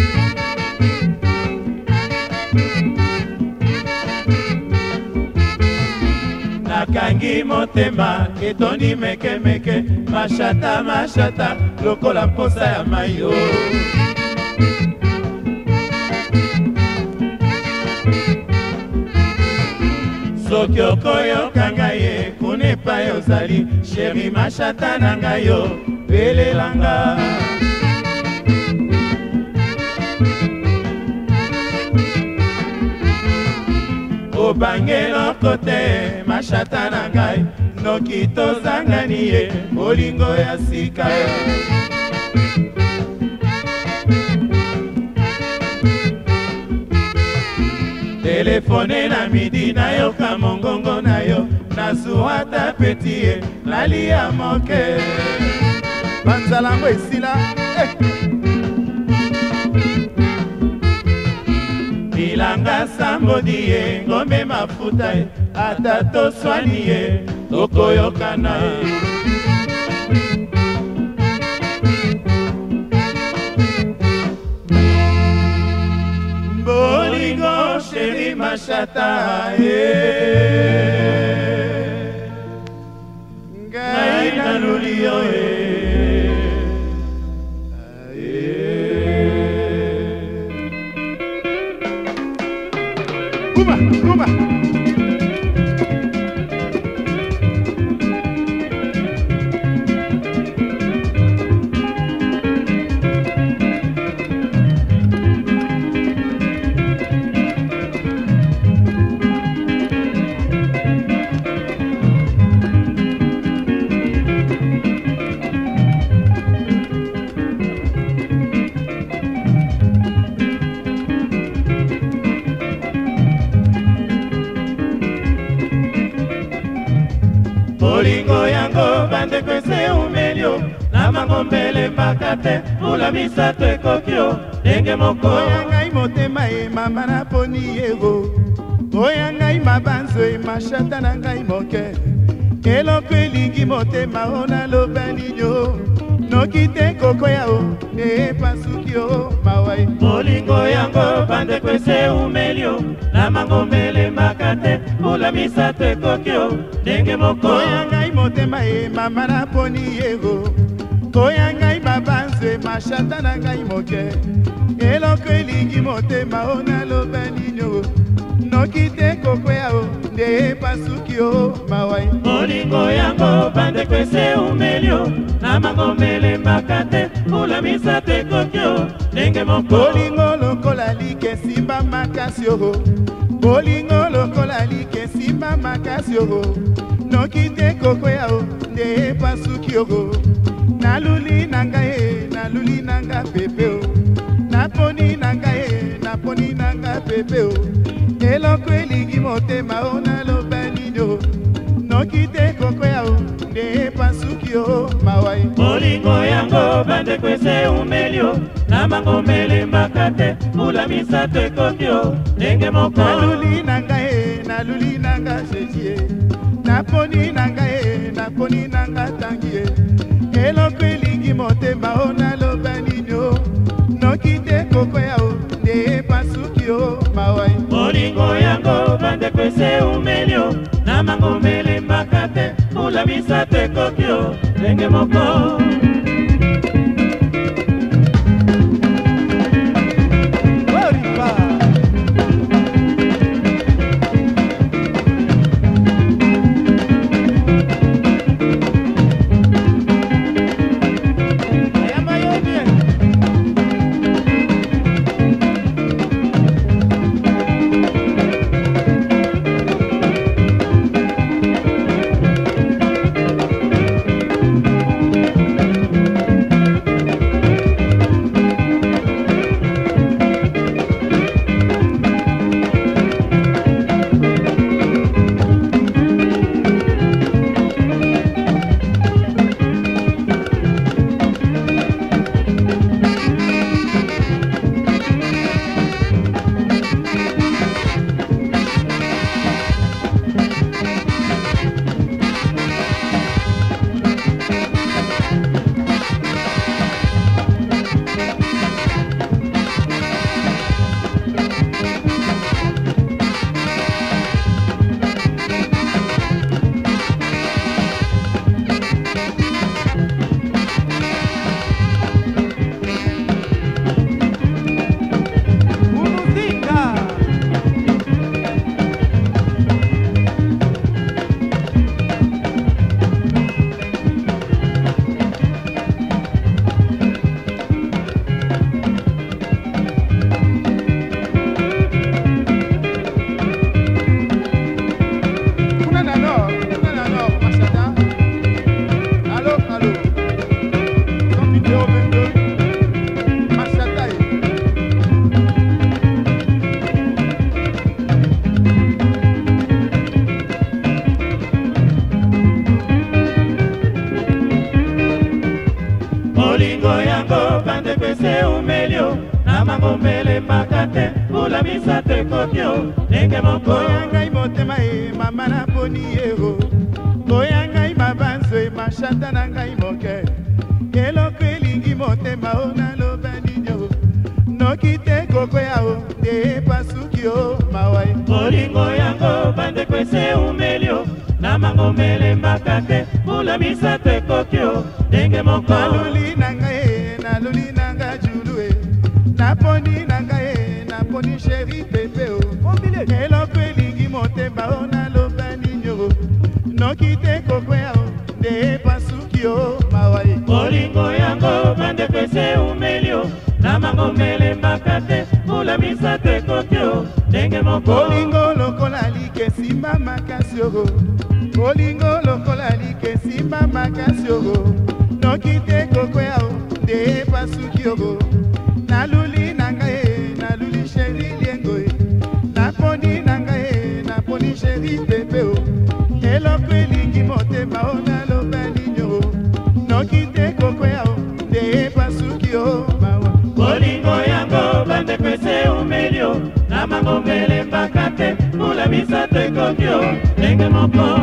nakangi motema etondi mekemeke mashata mashata lokola mposa ya mayo soki okoyoka ngai ye kuna epai ozali sheri mashata na ngai yo belelanga obangeloko te mashata na ngai noki tozangani ye bolingo ya sika telefone na midi nayoka mongongo na yo nazuwata peti ye nalia moke banzalango esila eh. bilanga sambodi ye ngombe mafuta ye ata toswani ye tokoyokana ye bolingo sheri mashata ye ngai naluli yo ye Cuba, Cuba. Bolingo yango bande kwese umelio na mangombele makate ula misato ekokyo denge moko oyangai motema e mama na poni yego oyangai mabanzo e mashata na ngai moke eloko elingi motema ona lobaninyo noki te koko yao ne pasuki o mawai bolingo yango bande kwese umelio na mangombele makate ula misato ekokyo denge moko oyangai motema e mama na poni yego oyangai babanze mashata na ngai moke eloko elingi motema ona lobaninyo noki te koko yao nde pasuki o mawai bolingo yango bande kwese umelio na mangombele makate ula misato ekokyo ndenge moko bolingo lokola like simba makasi o bolingo lokola like simba makasi o noki te koko yao nde pasuki o naluli nanga e naluli nanga pepe o naponi nanga e naponi nanga pepe o eloko elingi motema ona lobaninyo noki te koko yao nde pasuki o mawai bolingo yango bande kwese umelio na mangombele makate ula misato ekokyo ndenge moko naluli nanga e naluli nanga shejie naponi nanga e naponi nanga tangi e eloko elingi motema ona lobaninyo noki te koko yao nde pasuki o mawai bolingo yango bande kwese umelio na mangombele makate ula misato ekokyo ndenge moko mangomele makate pula misate kokyo nenge moko Koyangai motema e mama na poni ero Koyangai mabanzo e mashata na ngai moke Eloko elingi motema o na lobani nyo Nokite koko ya o de pasuki o mawai Olingo yango bande kwese umelio na mangomele makate pula misate kokyo nenge moko Naluli nanga e naluli nanga julu e Naponi nanga e naponi sheri pepe o Eloko elingi motema o na lobani nyo Nokite koko ya o de pasuki o mawai Olingo yango bande kwese umelio na mangomele makate pula misate kokyo nenge moko Olingo lokola like simba makasi ogo Olingo lokola like simba makasi ogo Nokite koko ya o de pasuki ogo Naluli nanga e naluli sheri liengo e Naponi nanga e naponi sheri pepe o Eloko elingi motema o nalobani nyo Nokite koko ya o de pasuki o mawa Olingo yango bande kwese umelio na mangomele makate pula misate kokyo nenge moko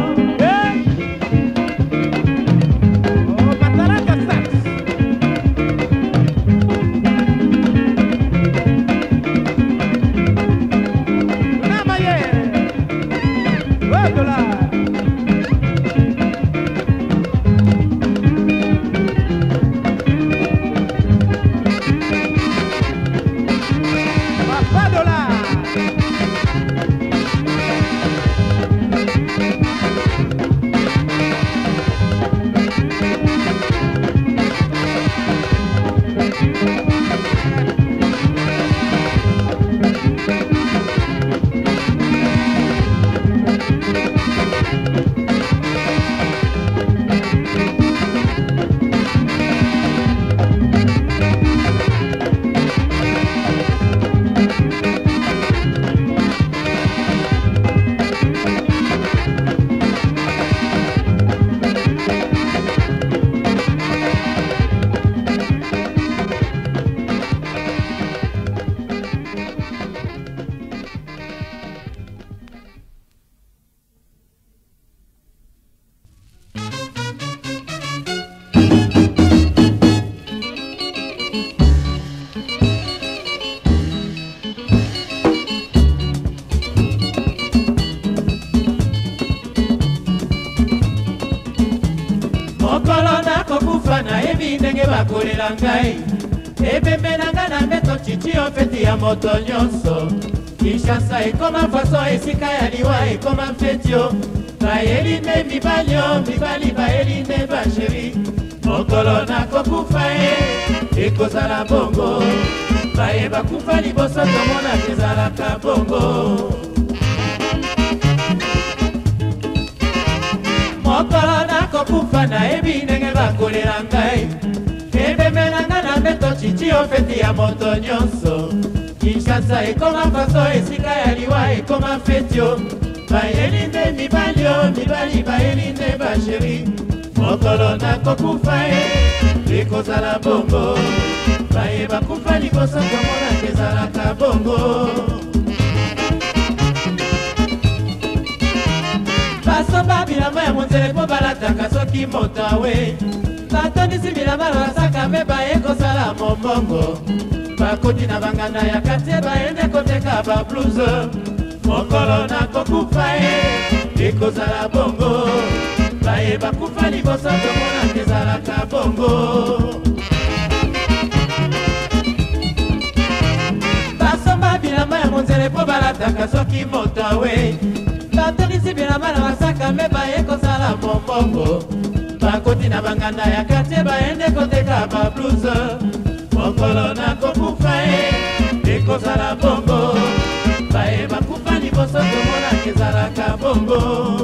bakolela ngai ebembe na ngai na mbeto chichi ofeti ya moto nyonso Kinshasa ekoma faso esika ya liwa ekoma fetio bayeli nde mibali o mibali bayeli nde basheri mokolo nakokufa ye ekozala bongo bayeba kufa liboso tomonaka ezalaka bongo mokolo nakokufa nayebi ndenge bakolela ngai ebembe na ngai na mbeto chichi ofeti ya moto nyonso Kinshasa ekoma faso esika ya liwa ekoma fetio bayeli nde mibali o mibali bayeli nde basheri mokolo nakokufa ye ekozala bongo bayeba kufa liboso tomonaka ezalaka bongo basomba bilamba ya monzele mpo balataka soki moto awe batondisi bilamba na basaka mpe baye kosala mombongo bakoti na banganda ya kartier bayende koteka bablouse mokolo nakokufa ye ekozala bongo bayeba kufa liboso tomonaka ezalaka bongo basomba bilamba ya monzele mpo balataka soki moto awe batondisi bilamba na basaka mpe baye kosala mombongo bakoti na banganda ya kartier bayende koteka bablouse mokolo nakokufa ye ekozala bongo bayeba kufa liboso tomonaka ezalaka bongo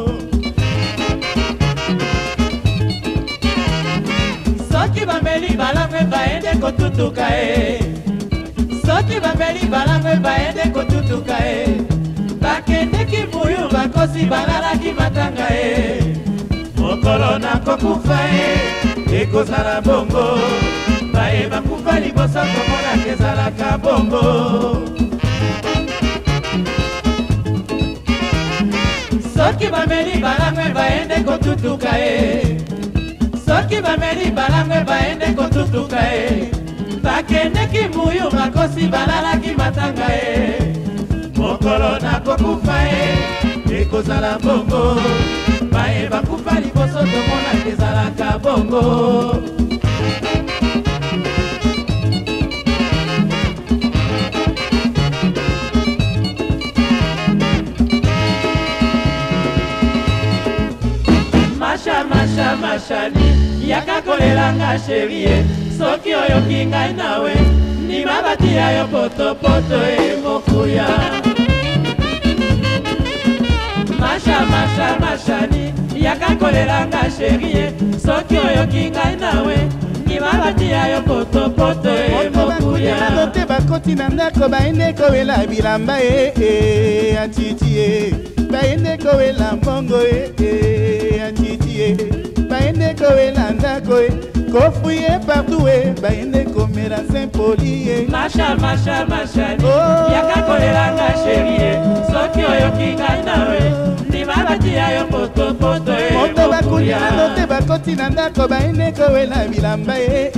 soki bameli balangwe bayende kotutuka ye soki bameli balangwe bayende kotutuka ye bakendeki buyu bakosi balalaki matanga ye mokolo nakokufa ye ekozala bongo baye bakufa liboso komona kezalaka bongo. Soki bameli balangwe baende kotutuka e, soki bameli balangwe baende kotutuka e, bakendeki mbuyu makosi balalaki matanga e, mokolo nakokufa e, ekozala bongo, baye bakufa liboso tomona kezalaka bongo. Masha masha mashani yaka kolelanga sherie, soki oyoki ngai nawe ni mabati ayo poto poto e mokuya. Masha masha mashani yaka kolelanga sherie, soki oyoki ngai nawe ni mabati ayo poto poto e mokuya. Moto bakoti na ndako baende kowela bilamba e e atiti e, baende kowela mbongo e e atiti e, baende kowela ndako e, kofuye partout e, baende komela Saint-Poli e. Masha masha mashani yaka kolelanga sherie, soki oyoki ngai nawe ni mabati ayo poto poto e mokuya. Moto bakuni na ndote bakoti na ndako baende kowela bilamba e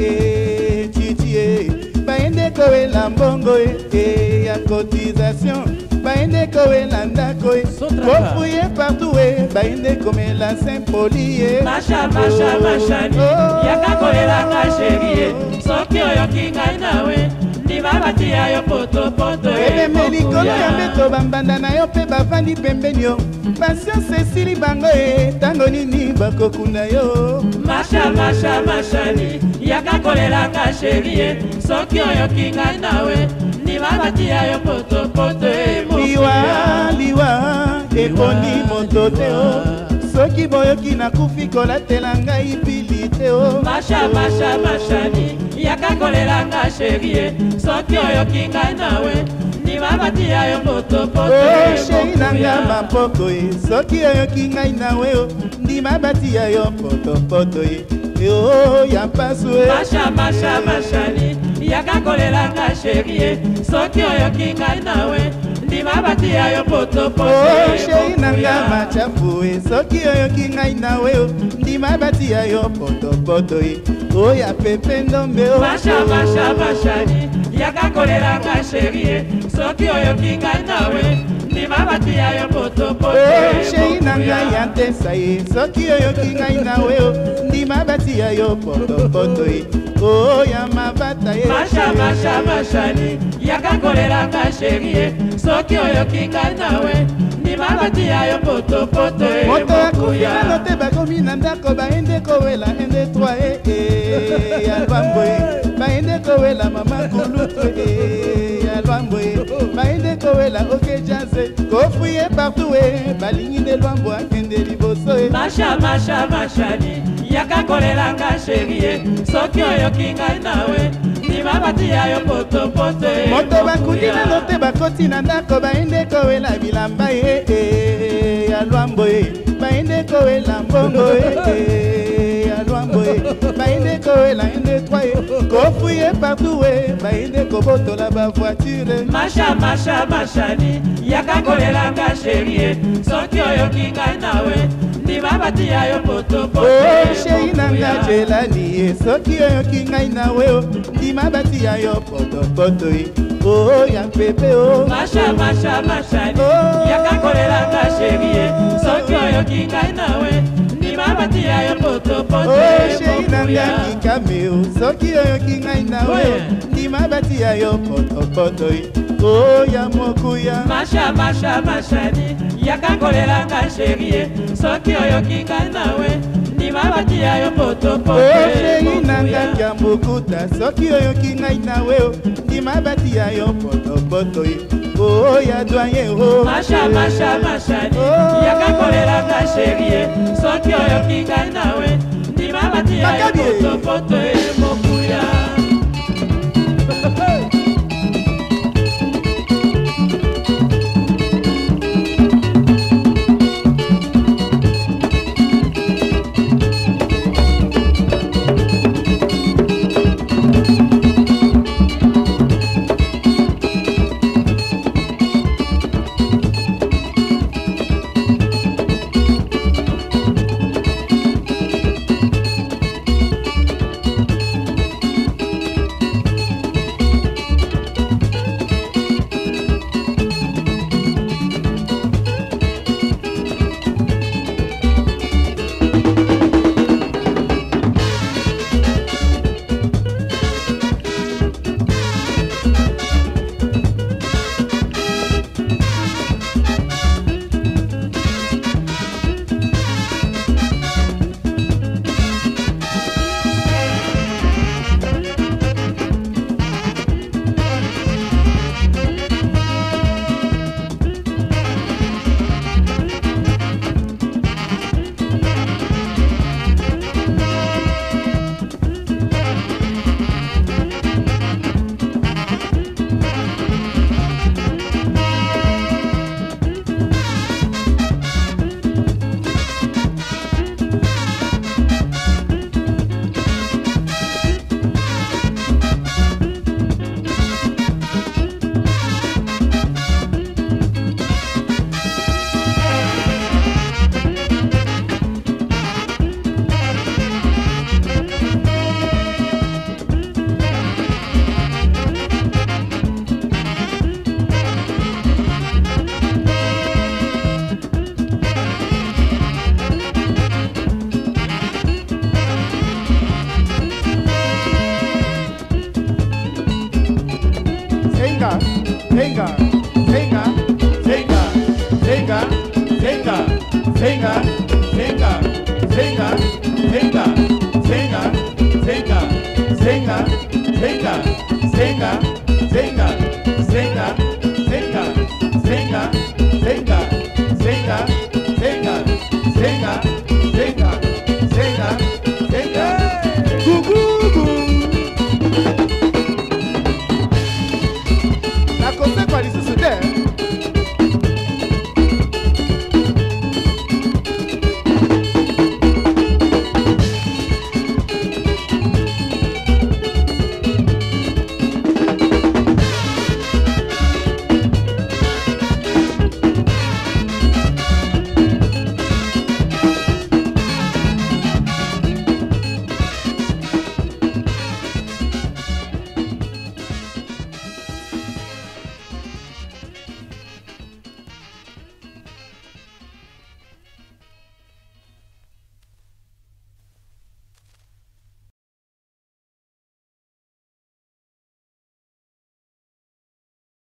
e titi e, baende kowela mbongo e e ya cotisation, baende kowela ndako e, kofuye partout e, baende komela Saint-Poli e. Masha masha mashani yaka kolelanga sherie, soki oyoki ngai nawe ni mabati ayo poto poto e mokuya. Ebeme likolo ya mbeto bambanda na yo mpe bavandi pembeni yo, patience esili bango e, tango nini bakokunda yo. Masha masha mashani yaka kolelanga sherie, soki oyoki ngai nawe ni mabati ayo poto poto e mokuya. Liwa liwa ekoni moto te o, soki boyoki nakufi kolatela ngai pili te o. Masha masha mashani yaka kolelanga sherie, soki oyoki ngai nawe ni mabati ayo poto poto e mokuya. Sheri nanga mapoko e, soki oyoki ngai nawe o, ndi mabati ayo poto poto e o ya pasu e. Masha masha mashani yaka kolelanga sherie, soki oyoki ngai nawe ndi mabati ayo poto poto e mokuya. Sheri nanga machafu e, soki oyoki ngai nawe o, ndi mabati ayo poto poto e o ya pepe ndombe o. Masha masha mashani yaka kolelanga sherie, soki oyoki ngai nawe ndi mabati ayo poto poto e sheri nanga mokuya. ya ntesa ye, soki oyoki ngai nawe o, ndi mabati ayo poto poto e o ya mabata ye. Masha masha mashani yaka kolelanga sherie, soki oyoki ngai nawe ndi mabati ayo poto poto e moto akufi mokuya. nano te bakomi na ndako baende kowela ende trois e e ya lwambo e, baende kowela mama kulutu e ya lwambo e, baende kowela oke jaze, kofuye partout e, balingi nde lwambo akende liboso e. Masha masha mashani yaka kolelanga sherie, soki oyoki ngai nawe ndi mabati ayo poto poto e moto bakundi mokuya. nano te bakoti na ndako baende kowela bilamba e e ya lwambo e, baende kowela mbongo e e ya lwambo e, baende kowela ende trois e, kofuye partout e, baende kobotola bavoiture. Masha masha mashani yaka kolelanga sherie, soki oyoki ngai nawe ndi mabati ayo poto poto e sheri nanga mokuya. jelani e, soki oyoki ngai nawe o, ndi mabati ayo poto poto e o ya pepe o. Masha masha mashani yaka kolelanga sherie, soki oyoki ngai nawe ndi mabati ayo poto poto e sheri nanga mokuya. kikame o, soki oyoki ngai nawe o, ndi mabati ayo poto poto e o ya mokuya. Masha masha mashani yaka kolelanga sherie, soki oyoki ngai nawe ndi mabati ayo poto poto e sheri nanga mokuya. kya mokuta, soki oyoki ngai nawe o, ndi mabati ayo poto poto e o ya doyen o. Masha masha mashani yaka kolelanga sherie, soki oyoki ngai nawe ndi mabati ayo poto poto e mokuya. zenga, zenga, zenga, zenga, zenga, zenga, zenga, zenga, zenga,